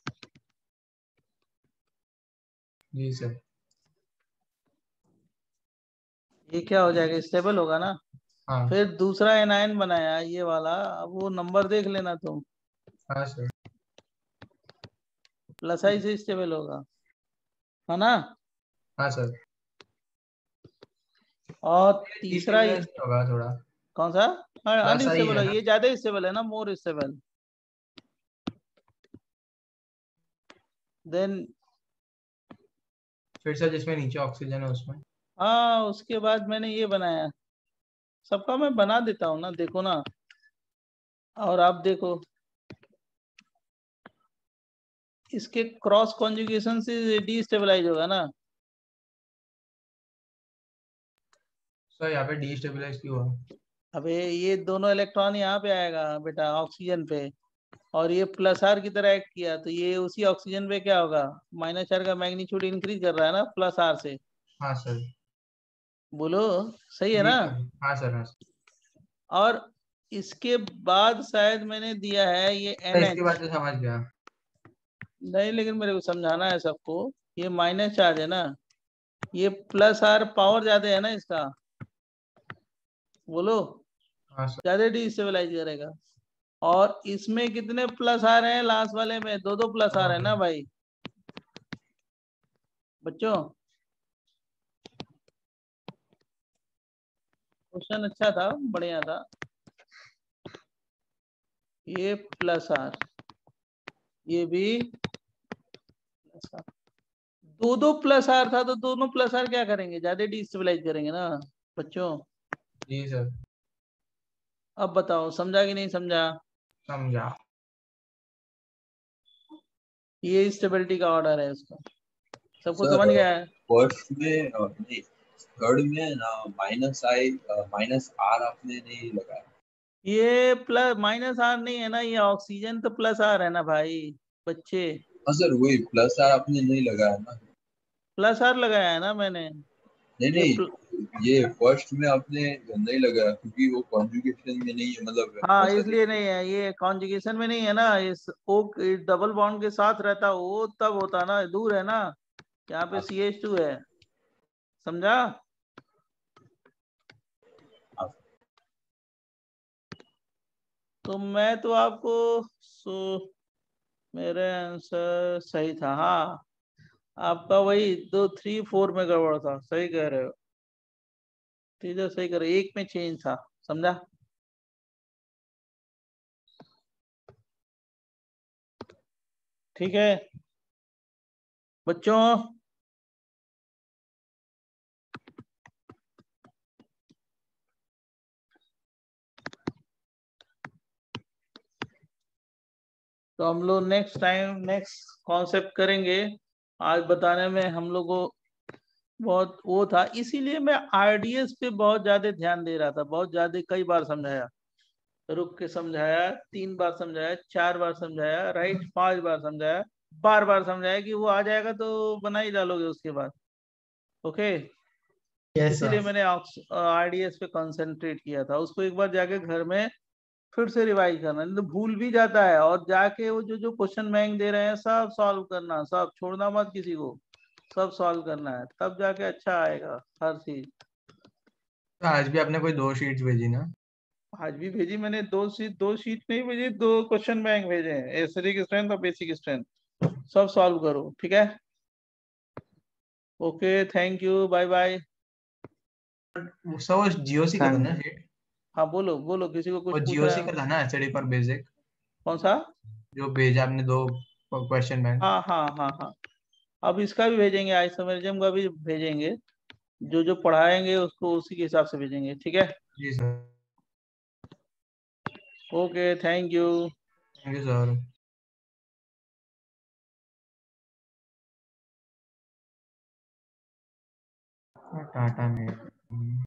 जी सर। ये क्या हो जाएगा? स्टेबल होगा ना। हाँ। फिर दूसरा एनायन बनाया ये वाला, अब वो नंबर देख लेना तुम। हाँ सर। प्लस आई से स्टेबल होगा, है ना। हाँ सर। और तीसरा ये होगा थोड़ा। कौन सा? अनस्टेबल है है, ये ज्यादा स्टेबल है ना, मोर स्टेबल। देन फिर से जिसमें नीचे ऑक्सीजन है उसमें। हाँ, उसके बाद मैंने ये बनाया। सबका मैं बना देता हूँ ना, देखो ना। और आप देखो, इसके क्रॉस कॉन्जुगेशन से डीस्टेबलाइज होगा ना। सर यहाँ पे डीस्टेबलाइज क्यों हुआ? अबे ये दोनों इलेक्ट्रॉन यहाँ पे आएगा बेटा, ऑक्सीजन पे, और ये प्लस आर की तरह एक्ट किया, तो ये उसी ऑक्सीजन पे क्या होगा? माइनस आर का मैग्नीट्यूड इंक्रीज कर रहा है ना प्लस आर से। हाँ सर। बोलो, सही है ना। हाँ सर। हाँ सर। और इसके बाद शायद मैंने दिया है ये एन इसके बाद तो समझ गया। नहीं, लेकिन मेरे को समझाना है सबको। ये माइनस चार्ज है ना, ये प्लस आर पावर ज्यादा है ना इसका। बोलो। हाँ सर। ज्यादा डिस्टेबलाइज करेगा। और इसमें कितने प्लस आ रहे हैं? लास्ट वाले में दो दो प्लस आ रहे हैं ना भाई। बच्चों क्वेश्चन अच्छा था, बढ़िया था। ये प्लस आर, ये भी प्लस आर, दो दो प्लस आर था तो दोनों प्लस आर क्या करेंगे, ज्यादा डिस्टेबलाइज करेंगे ना बच्चों। जी सर। अब बताओ समझा कि नहीं समझा? समझा। ये स्टेबिलिटी का ऑर्डर है उसका, सबको सर समझ गया है? फर्स्ट में अ, नहीं, थर्ड में ना माइनस आई माइनस आर आपने नहीं लगाया। ये प्लस माइनस आर नहीं है ना, ये ऑक्सीजन तो प्लस आर है ना भाई बच्चे। हाँ सर वही प्लस आर आपने नहीं लगाया ना। प्लस आर लगाया है ना मैंने। नहीं ये नहीं, प्ल... ये फर्स्ट में आपने नहीं लगाया क्योंकि वो कॉन्जुगेशन में नहीं है, मतलब हाँ ऐसा इसलिए नहीं। नहीं है, ये कॉन्जुगेशन में नहीं है ना, इस ओ डबल बॉन्ड के साथ रहता वो तब होता ना, दूर है ना, यहाँ पे सी एच टू है, समझा? तो मैं तो आपको सो मेरे आंसर सही था, हाँ आपका वही दो थ्री फोर में गड़बड़ था, सही कह रहे हो, ठीक है सही कह रहे हो, एक में चेंज था, समझा? ठीक है बच्चों, तो हम लोग नेक्स्ट टाइम नेक्स्ट कॉन्सेप्ट करेंगे। आज बताने में हम लोग को बहुत वो था, इसीलिए मैं आरडीएस पे बहुत ज्यादा ध्यान दे रहा था, बहुत ज्यादा, कई बार समझाया, रुक के समझाया, तीन बार समझाया, चार बार समझाया, राइट, पांच बार समझाया, बार बार समझाया कि वो आ जाएगा तो बना ही डालोगे उसके बाद। ओके, यस इसीलिए सर। मैंने आरडीएस पे कंसंट्रेट किया था, उसको एक बार जाके घर में फिर से रिवाइज करना, नहीं तो भूल भी जाता है, और जाके वो जो जो क्वेश्चन बैंक दे रहे हैं सब सॉल्व करना, सब छोड़ना मत किसी को, सब सॉल्व करना है, तब जाके अच्छा आएगा हर चीज। तो आज भी आपने कोई दो शीट्स भेजी ना? आज भी भेजी मैंने, दो शीट दो शीट नहीं भेजी, दो क्वेश्चन बैंक भेजे हैं, एसिडिक स्ट्रेंथ और बेसिक स्ट्रेंथ, सब सॉल्व करो, ठीक है? Okay thank you, bye bye. Sir वो जीओसी का था ना शीट? हाँ बोलो बोलो, किसी को वो कुछ पूछ रहा जीओसी है? का था ना, एसडी पर बेसिक? कौन सा? जो भेजा आपने दो क्वेश्चन बैंक। हाँ हाँ हाँ हाँ, अब इसका भी भेजेंगे, आइसोमेरिज्म का भी भेजेंगे, जो जो पढ़ाएंगे उसको उसी के हिसाब से भेजेंगे, ठीक है? जी sir. Okay thank you. Thank you sir. Tata में